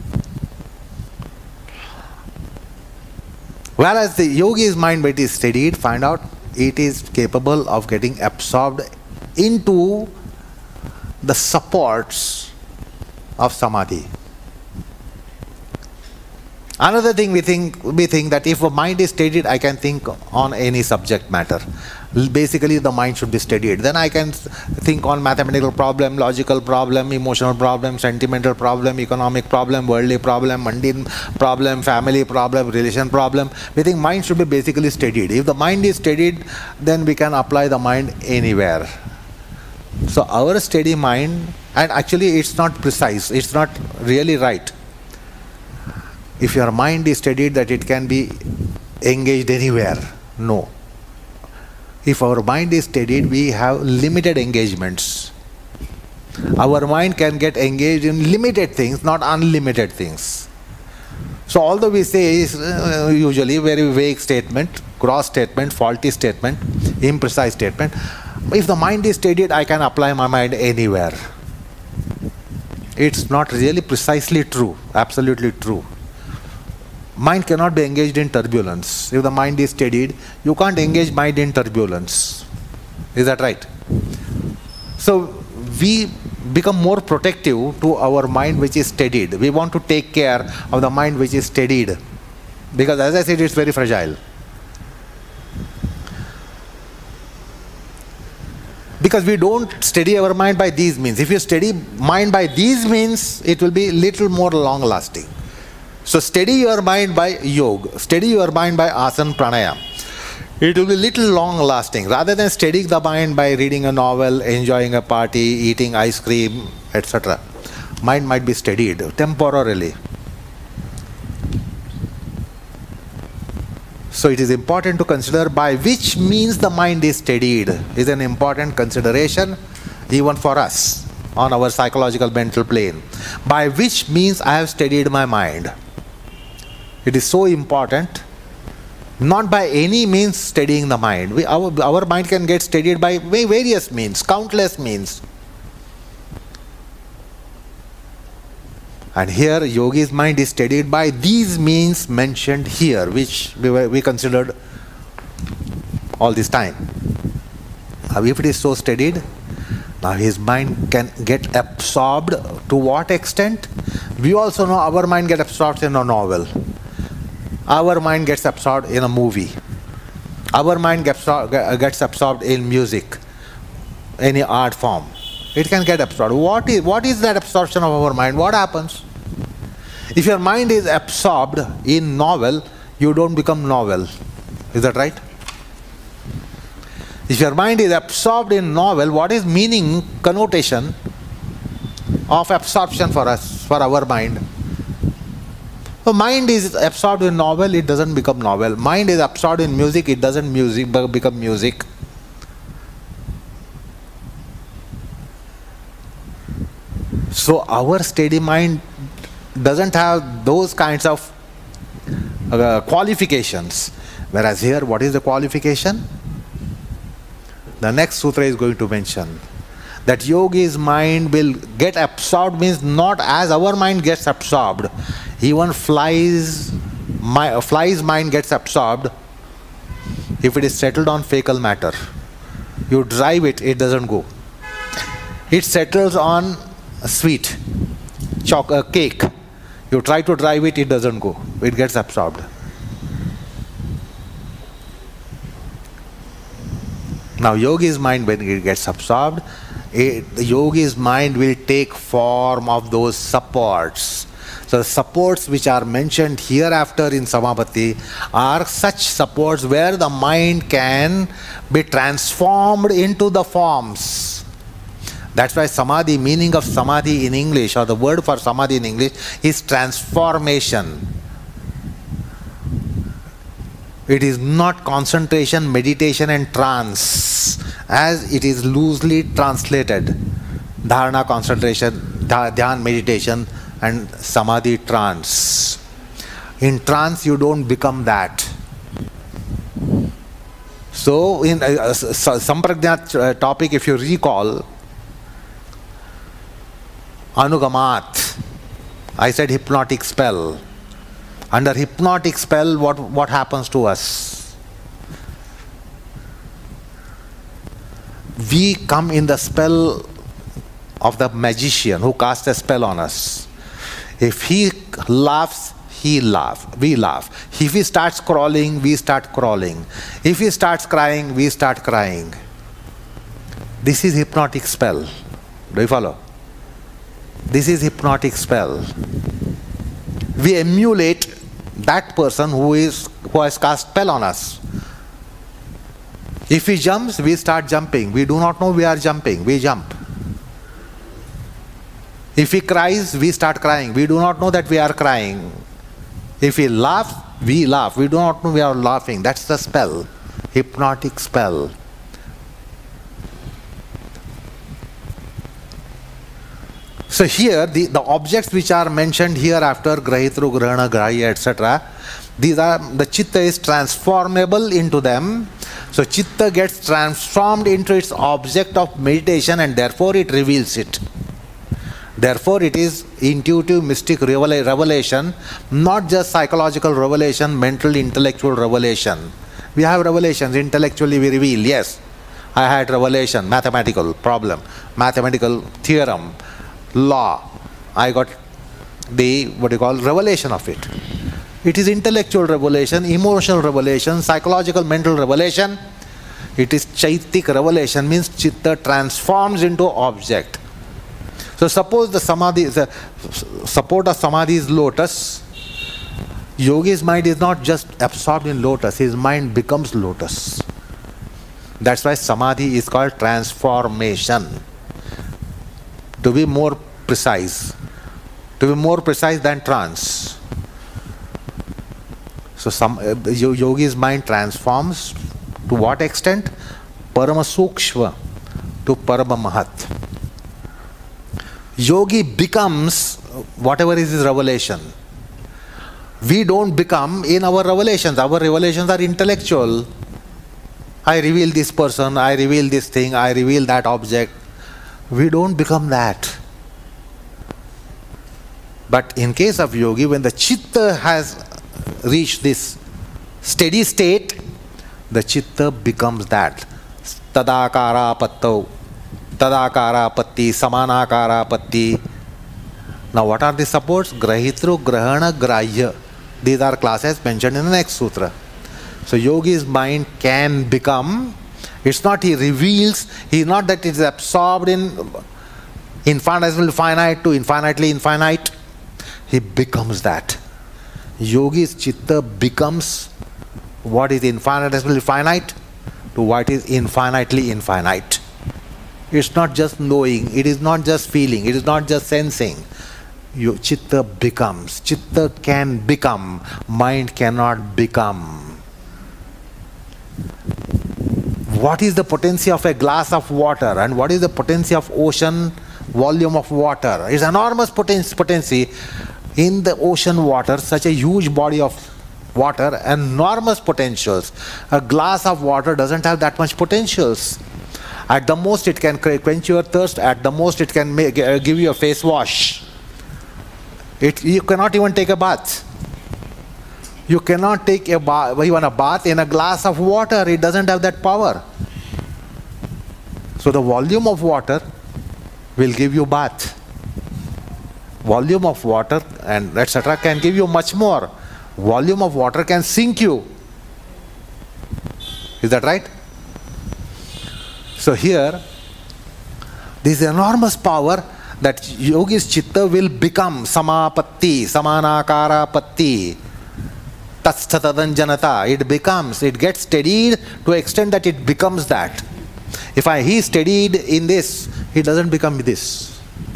Whereas the yogi's mind, when it is steadied, find out it is capable of getting absorbed into the supports of samadhi. Another thing we think, we think that if a mind is steadied, I can think on any subject matter. Basically, the mind should be steadied. Then I can think on mathematical problem, logical problem, emotional problem, sentimental problem, economic problem, worldly problem, mundane problem, family problem, relation problem. We think mind should be basically steadied. If the mind is steadied, then we can apply the mind anywhere. So our steady mind, and actually it's not precise, it's not really right. If your mind is steadied that it can be engaged anywhere, no. If our mind is steadied, we have limited engagements. Our mind can get engaged in limited things, not unlimited things. So although we say is uh, usually very vague statement, cross statement, faulty statement, imprecise statement, if the mind is steadied, I can apply my mind anywhere. It's not really precisely true, absolutely true. Mind cannot be engaged in turbulence. If the mind is steadied, you can't engage mind in turbulence. Is that right? So we become more protective to our mind which is steadied. We want to take care of the mind which is steadied. Because as I said, it's very fragile. Because we don't steady our mind by these means. If you steady mind by these means, it will be little more long lasting. So steady your mind by yoga, steady your mind by asana pranayama. It will be little long lasting. Rather than steadying the mind by reading a novel, enjoying a party, eating ice cream, et cetera. Mind might be steadied temporarily. So it is important to consider by which means the mind is steadied is an important consideration even for us on our psychological mental plane. By which means I have steadied my mind. It is so important, not by any means steadying the mind. We, our, our mind can get steadied by various means, countless means. And here, yogi's mind is steadied by these means mentioned here, which we, were, we considered all this time. Now, if it is so steadied, now his mind can get absorbed to what extent? We also know our mind gets absorbed in a novel. Our mind gets absorbed in a movie. Our mind gets, gets absorbed in music, any art form. It can get absorbed. What is, what is that absorption of our mind? What happens? If your mind is absorbed in novel, you don't become novel. Is that right? If your mind is absorbed in novel, what is meaning, connotation of absorption for us, for our mind? So mind is absorbed in novel, it doesn't become novel. Mind is absorbed in music, it doesn't music become music. So our steady mind doesn't have those kinds of uh, qualifications. Whereas here, what is the qualification? The next sutra is going to mention that yogi's mind will get absorbed, means not as our mind gets absorbed. Even flies, my, fly's mind gets absorbed if it is settled on fecal matter. You drive it, it doesn't go. It settles on a sweet, choc a cake. You try to drive it, it doesn't go. It gets absorbed. Now, yogi's mind, when it gets absorbed, it, the yogi's mind will take form of those supports. So the supports which are mentioned hereafter in Samapatti are such supports where the mind can be transformed into the forms. That's why Samadhi, meaning of Samadhi in English, or the word for Samadhi in English, is transformation. It is not concentration, meditation and trance, as it is loosely translated. Dharana, concentration, dhyan, meditation, and samadhi, trance. In trance you don't become that. So in uh, uh, Samprajñat uh, topic, if you recall, Anugamat, I said hypnotic spell. Under hypnotic spell, what, what happens to us? We come in the spell of the magician who casts a spell on us. If he laughs, he laughs, we laugh. If he starts crawling, we start crawling. If he starts crying, we start crying. This is hypnotic spell. Do you follow? This is hypnotic spell. We emulate that person who is who has cast spell on us. If he jumps, we start jumping. We do not know we are jumping. We jump. If he cries, we start crying. We do not know that we are crying. If he laughs, we laugh. We do not know we are laughing. That's the spell. Hypnotic spell. So here, the, the objects which are mentioned here after Grahitru, Grahana, Grahya, et cetera, these are, the Chitta is transformable into them. So Chitta gets transformed into its object of meditation and therefore it reveals it. Therefore it is intuitive, mystic revelation, not just psychological revelation, mental, intellectual revelation. We have revelations, intellectually we reveal, yes, I had revelation, mathematical problem, mathematical theorem, law, I got the, what you call, revelation of it. It is intellectual revelation, emotional revelation, psychological, mental revelation. It is Chaitik revelation, means Chitta transforms into object. So suppose the Samadhi, the support of Samadhi is lotus, Yogi's mind is not just absorbed in lotus, his mind becomes lotus. That's why Samadhi is called transformation. To be more precise, to be more precise than trance. So some uh, Yogi's mind transforms to what extent? Parama Sukshma to Parama Mahat. Yogi becomes whatever is his revelation. We don't become in our revelations. Our revelations are intellectual. I reveal this person, I reveal this thing, I reveal that object. We don't become that. But in case of yogi, when the chitta has reached this steady state, the chitta becomes that. Tadakara patto, tadakara patti, samanakara patti. Now what are the supports? Grahitru, Grahana, Grahya. These are classes mentioned in the next sutra. So yogi's mind can become, it's not he reveals, he is not that it is absorbed in infinitesimal finite to infinitely infinite. He becomes that. Yogi's chitta becomes what is infinitesimally finite to what is infinitely infinite. It's not just knowing, it is not just feeling, it is not just sensing. Your chitta becomes. Chitta can become, mind cannot become. What is the potency of a glass of water and what is the potency of ocean volume of water? It's enormous potency in the ocean water, such a huge body of water, enormous potentials. A glass of water doesn't have that much potentials. At the most it can quench your thirst, at the most it can make, uh, give you a face wash. It, you cannot even take a bath. You cannot take a bath, even a bath in a glass of water. It doesn't have that power. So the volume of water will give you bath. Volume of water and et cetera can give you much more. Volume of water can sink you. Is that right? So here, this enormous power that yogi's chitta will become samapatti, samanakara patti, tatstatadanjanata. It becomes, it gets steadied to an extent that it becomes that. If I, he steadied in this, he doesn't become this.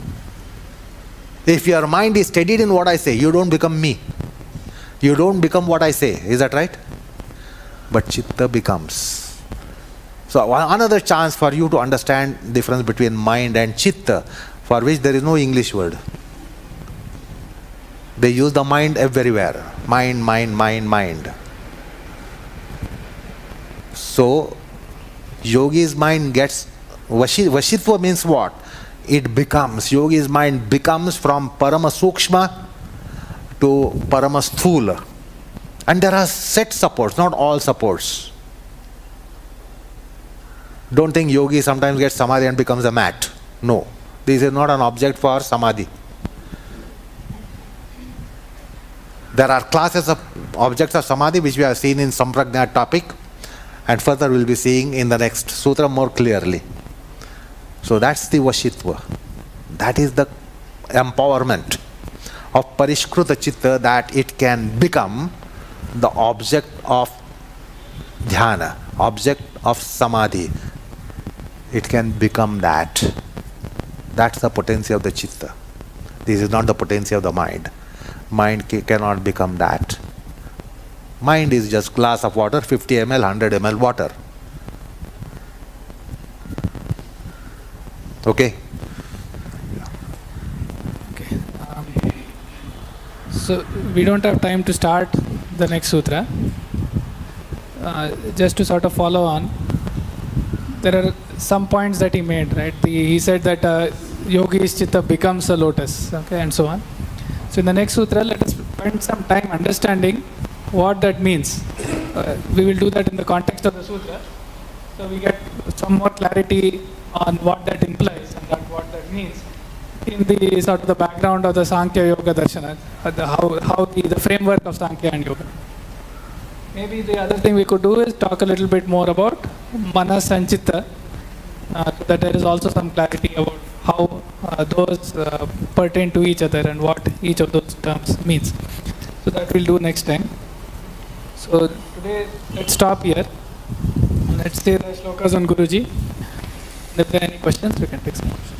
If your mind is steadied in what I say, you don't become me. You don't become what I say. Is that right? but chitta becomes. So one- another chance for you to understand difference between mind and chitta, for which there is no English word. They use the mind everywhere. Mind, mind, mind, mind. So yogi's mind gets, vashi, vashitva means what? It becomes, yogi's mind becomes from parama sukshma to parama sthula. And there are set supports, not all supports. Don't think yogi sometimes gets samadhi and becomes a mat. No, this is not an object for samadhi. There are classes of objects of samadhi which we have seen in Samprajna topic, and further we'll be seeing in the next sutra more clearly. So that's the vashitva. That is the empowerment of parishkruta chitta, that it can become the object of dhyana, object of samadhi. It can become that. That's the potency of the chitta. This is not the potency of the mind. Mind ca- cannot become that. Mind is just glass of water, fifty milliliters, one hundred milliliters water. Okay? Okay. Um, so we don't have time to start the next sutra. Uh, just to sort of follow on, there are some points that he made, right? The, he said that uh, yogi's chitta becomes a lotus, okay, and so on. So in the next sutra, let us spend some time understanding what that means. Uh, we will do that in the context of the sutra, so we get some more clarity on what that implies and that what that means in the sort of the background of the Sankhya Yoga Darshana, uh, the, how, how the, the framework of Sankhya and Yoga. Maybe the other thing we could do is talk a little bit more about Manas and Chitta, uh, so that there is also some clarity about how uh, those uh, pertain to each other and what each of those terms means. So that we'll do next time. So today, let's stop here. Let's say the shlokas on Guruji. If there are any questions, we can take some questions.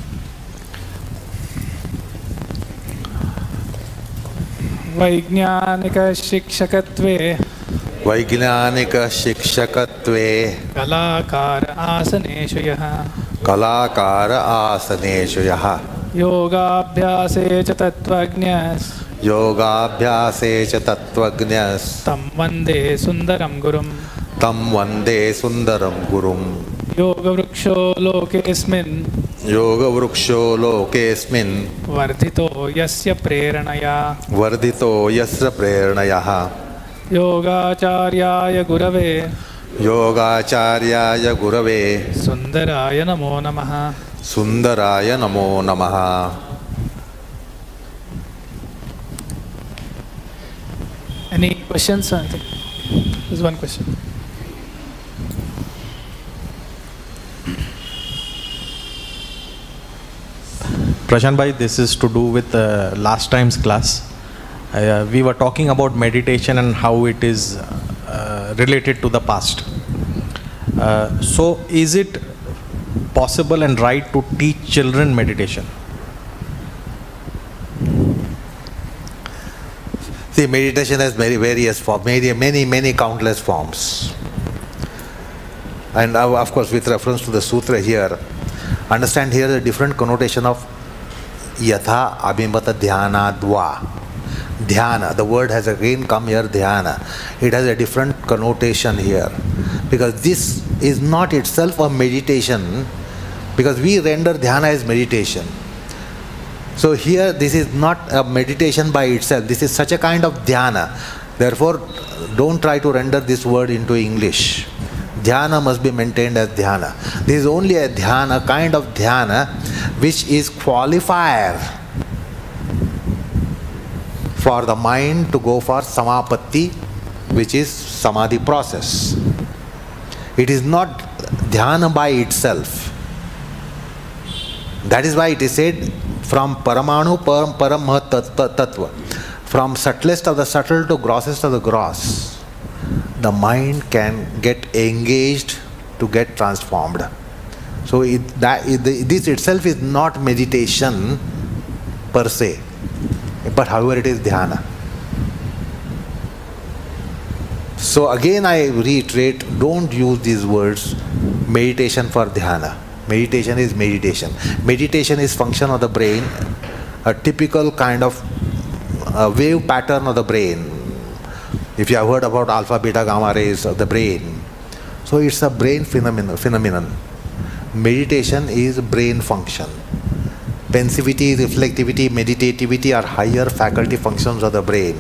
वैज्ञानिक शिक्षकत्वे वैज्ञानिक शिक्षकत्वे कलाकार आसनेषु यः कलाकार आसनेषु यः योगाभ्यासे च तत्त्वज्ञः योगाभ्यासे च तत्त्वज्ञः तं वन्दे सुन्दरं गुरुं तं वन्दे सुन्दरं गुरुं योगवृक्षो लोकेऽस्मिन् योगवृक्षो लोकेऽस्मिन् वर्धितो यस्य प्रेरणया वर्धितो यस्य प्रेरणया योगाचार्याय गुरवे योगाचार्याय गुरवे सुन्दराय नमो नमः सुन्दराय नमो नमः. Any questions? I think there's one question. Prashant bhai, this is to do with uh, last time's class. Uh, we were talking about meditation and how it is uh, related to the past. Uh, so is it possible and right to teach children meditation? See, meditation has very various forms, many, many, many countless forms. And uh, of course, with reference to the sutra here, understand here the different connotation of yatha abhimata dhyana dva. Dhyana, the word has again come here, dhyana. It has a different connotation here. Because this is not itself a meditation, because we render dhyana as meditation. So here this is not a meditation by itself, this is such a kind of dhyana. Therefore, don't try to render this word into English. Dhyana must be maintained as dhyana. This is only a dhyana, kind of dhyana, which is qualifier for the mind to go for samapatti, which is samadhi process. It is not dhyana by itself. That is why it is said from paramanu param param tattva, from subtlest of the subtle to grossest of the gross, the mind can get engaged to get transformed. So it, that, it, this itself is not meditation per se, but however it is dhyana. So again I reiterate, don't use these words, meditation for dhyana. Meditation is meditation. Meditation is function of the brain, a typical kind of uh, wave pattern of the brain. If you have heard about alpha, beta, gamma rays of the brain, so it's a brain phenomenon. phenomenon. Meditation is brain function. Pensivity, reflectivity, meditativity are higher faculty functions of the brain.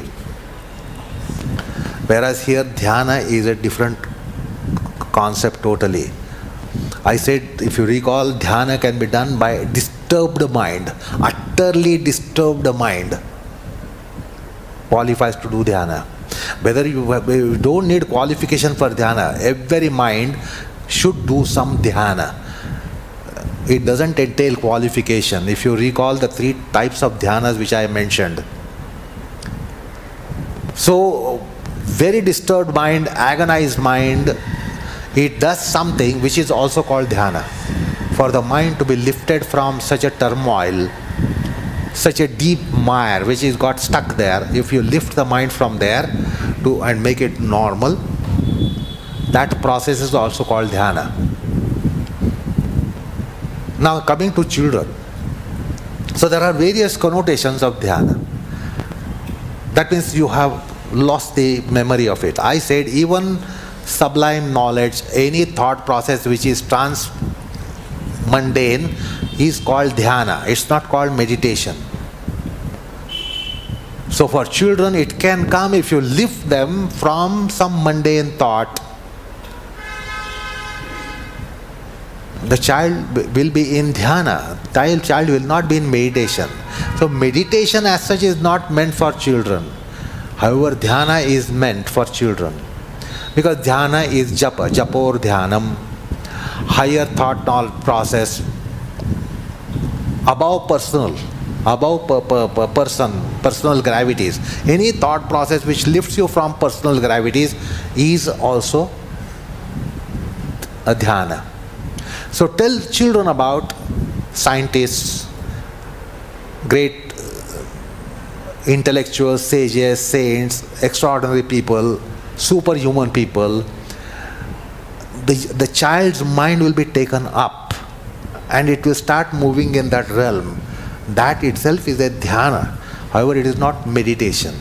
Whereas here dhyana is a different concept totally. I said, if you recall, dhyana can be done by disturbed mind, utterly disturbed mind qualifies to do dhyana. Whether you, you don't need qualification for dhyana, every mind should do some dhyana. It doesn't entail qualification. If you recall the three types of dhyanas which I mentioned. So, very disturbed mind, agonized mind, it does something which is also called dhyana. For the mind to be lifted from such a turmoil, such a deep mire which is got stuck there, if you lift the mind from there to and make it normal, that process is also called dhyana. Now coming to children. So there are various connotations of dhyana. That means you have lost the memory of it. I said even sublime knowledge, any thought process which is trans mundane is called dhyana. It's not called meditation. So for children it can come if you lift them from some mundane thought. The child will be in dhyana. Child, child will not be in meditation. So meditation as such is not meant for children. However, dhyana is meant for children. Because dhyana is japa, japor dhyanam, higher thought process, above personal, above per, per, per person, personal gravities. Any thought process which lifts you from personal gravities is also a dhyana. So tell children about scientists, great intellectuals, sages, saints, extraordinary people, superhuman people. The, the child's mind will be taken up and it will start moving in that realm. That itself is a dhyana. However, it is not meditation.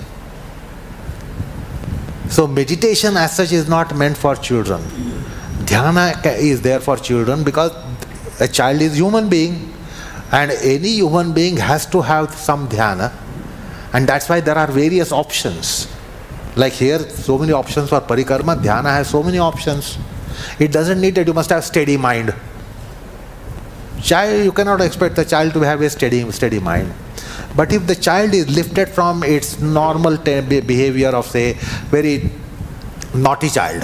So meditation as such is not meant for children. Dhyana is there for children because a child is human being and any human being has to have some dhyana, and that's why there are various options. Like here, so many options for parikarma, dhyana has so many options. It doesn't need that you must have steady mind. Child, you cannot expect the child to have a steady, steady mind. But if the child is lifted from its normal behavior of, say, very naughty child,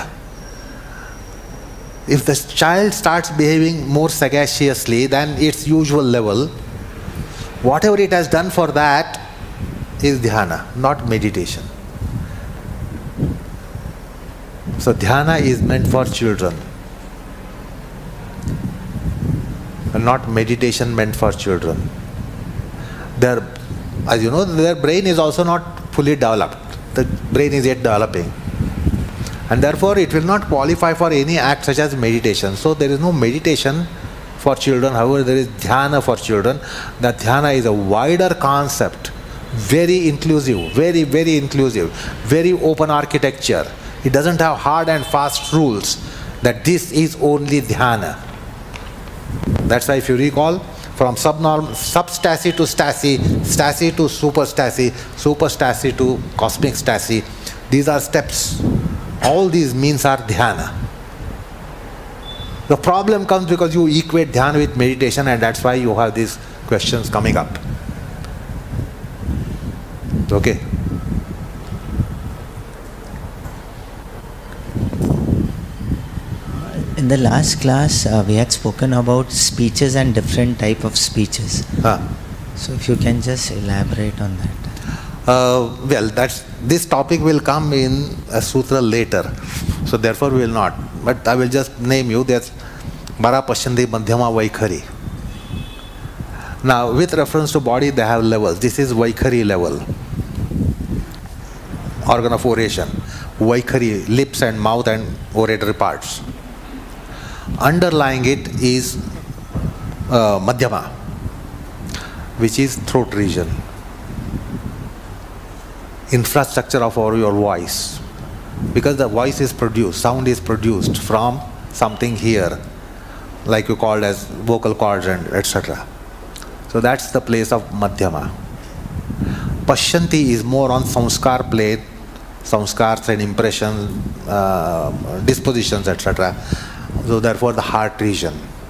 if the child starts behaving more sagaciously than its usual level, whatever it has done for that is dhyana, not meditation. So dhyana is meant for children, and not meditation meant for children. Their, as you know, their brain is also not fully developed. The brain is yet developing. And therefore it will not qualify for any act such as meditation. So there is no meditation for children. However, there is dhyana for children. That dhyana is a wider concept, very inclusive, very, very inclusive, very open architecture. It doesn't have hard and fast rules that this is only dhyana. That's why if you recall, from subnormal, substasy to stasy, stasy to superstasy, superstasy to cosmic stasy, these are steps. All these means are dhyana. The problem comes because you equate dhyana with meditation, and that's why you have these questions coming up. Okay. In the last class, uh, we had spoken about speeches and different type of speeches. Huh. So if you can just elaborate on that. Uh, well, that's, this topic will come in a sutra later, so therefore we will not. But I will just name you, that's Bara Pashyandi Madhyama Vaikhari. Now, with reference to body, they have levels. This is Vaikhari level, organ of oration. Vaikhari, lips and mouth and oratory parts. Underlying it is uh, Madhyama, which is throat region. Infrastructure of our, your voice. Because the voice is produced, sound is produced from something here, like you called as vocal cords and et cetera. So that's the place of Madhyama. Pashyanti is more on samskar plane, samskars and impressions, uh, dispositions, et cetera. So therefore the heart region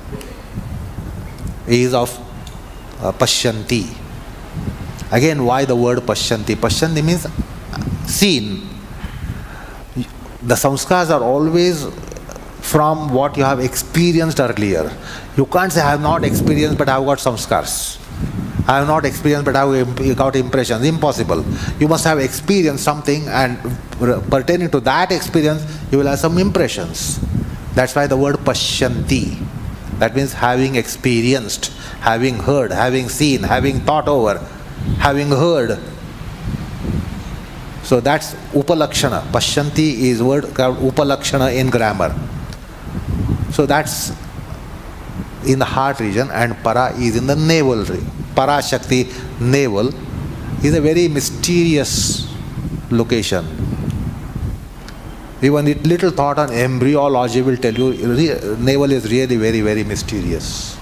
is of uh, Pashyanti. Again, why the word Pashyanti? Pashyanti means seen. The samskars are always from what you have experienced earlier. You can't say I have not experienced but I have got samskars. I have not experienced but I have got impressions. Impossible. You must have experienced something, and pertaining to that experience you will have some impressions. That's why the word Pashyanti. That means having experienced, having heard, having seen, having thought over, having heard. So that's Upalakshana. Pashyanti is word called Upalakshana in grammar. So that's in the heart region, and Para is in the navel region. Para Shakti, navel, is a very mysterious location. Even a little thought on embryology will tell you navel is really very, very mysterious.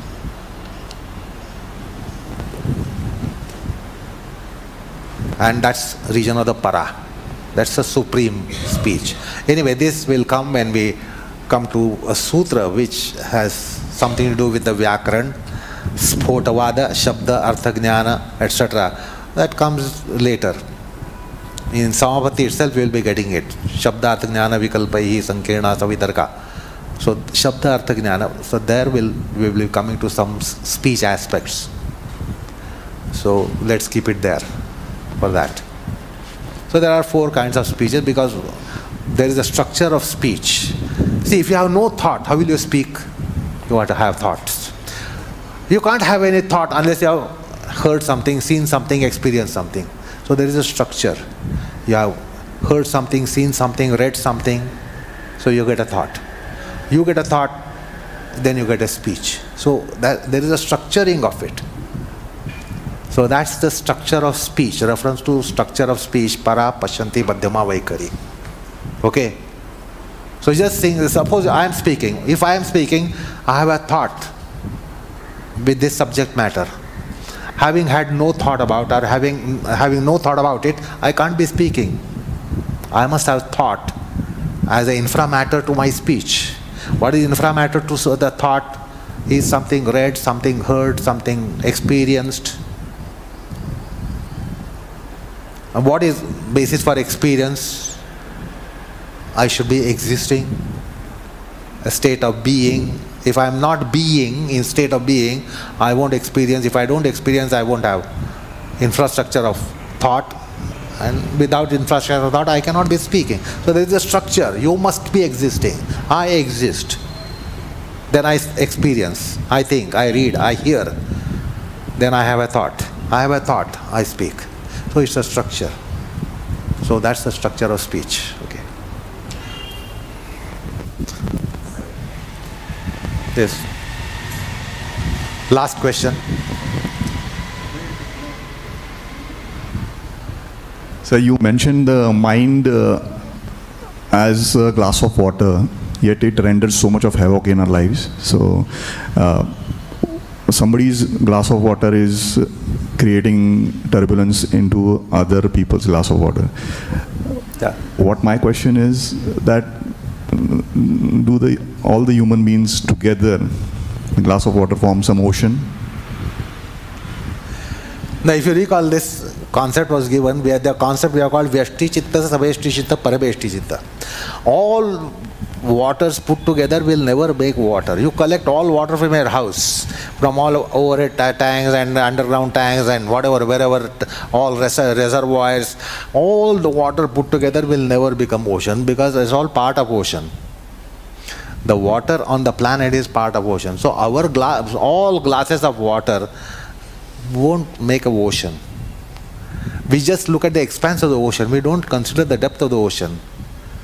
And that's region of the Para. That's the supreme speech. Anyway, this will come when we come to a sutra which has something to do with the Vyakaran, Spotavada, Shabda, Artha-Jnana, et cetera. That comes later. In Samapatti itself we will be getting it. Shabda, Artha-Jnana, Vikalpaihi, Sankirna, Savitarka. So Shabda, Artha-Jnana. So there will we will be coming to some speech aspects. So let's keep it there for that. So there are four kinds of speeches because there is a structure of speech. See, if you have no thought, how will you speak? You want to have thoughts. You can't have any thought unless you have heard something, seen something, experienced something. So there is a structure. You have heard something, seen something, read something, so you get a thought. You get a thought, then you get a speech. So that, there is a structuring of it. So that's the structure of speech, reference to structure of speech, Para, Pashyanti, Madhyama, Vaikhari. Okay? So just think, suppose I am speaking. If I am speaking, I have a thought with this subject matter. Having had no thought about or having, having no thought about it, I can't be speaking. I must have thought as an inframatter to my speech. What is inframatter to the thought is something read, something heard, something experienced. And what is basis for experience? I should be existing, a state of being. If I am not being in state of being, I won't experience. If I don't experience, I won't have infrastructure of thought. And without infrastructure of thought, I cannot be speaking. So there is a structure. You must be existing. I exist. Then I experience. I think, I read, I hear. Then I have a thought. I have a thought, I speak. So it's a structure. So that's the structure of speech. Okay. Yes. Last question. So you mentioned the mind uh, as a glass of water, yet it renders so much of havoc in our lives. So uh, somebody's glass of water is creating turbulence into other people's glass of water. Yeah. What my question is that do the all the human beings together, the glass of water forms some ocean? Now if you recall, this concept was given, where the concept we have called Vyashti Chitta, Saveshti Chitta, Parabeshti Chitta. All waters put together will never make water. You collect all water from your house, from all overhead tanks and underground tanks and whatever, wherever, all res reservoirs, all the water put together will never become ocean because it's all part of ocean. The water on the planet is part of ocean. So our glass, all glasses of water won't make an ocean. We just look at the expanse of the ocean. We don't consider the depth of the ocean.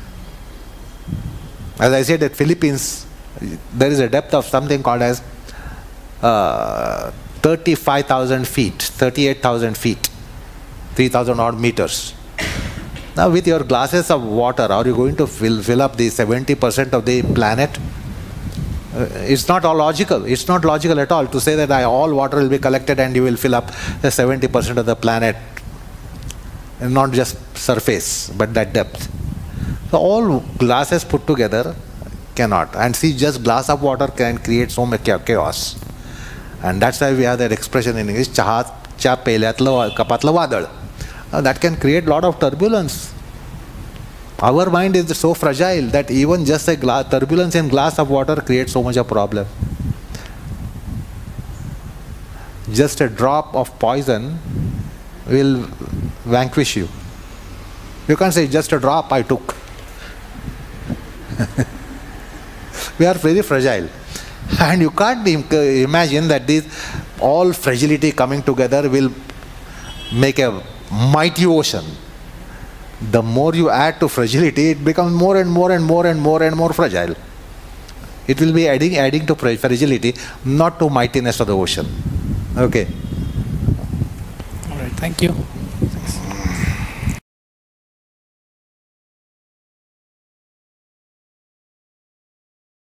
As I said, at Philippines, there is a depth of something called as uh, thirty-five thousand feet, thirty-eight thousand feet, three thousand odd meters. Now with your glasses of water, are you going to fill, fill up the seventy percent of the planet? Uh, it's not all logical. It's not logical at all to say that I, all water will be collected and you will fill up the seventy percent of the planet, and not just surface, but that depth. So all glasses put together cannot. And see, just glass of water can create so much chaos. And that's why we have that expression in English, chaha cha pelayatla kapatla vadal. That can create a lot of turbulence. Our mind is so fragile that even just a glass, turbulence in glass of water creates so much of problem. Just a drop of poison will vanquish you. You can't say just a drop I took. We are very fragile. And you can't imagine that this all fragility coming together will make a mighty ocean. The more you add to fragility, it becomes more and more and more and more and more fragile. It will be adding, adding to fragility, not to mightiness of the ocean. Okay. All right, thank you.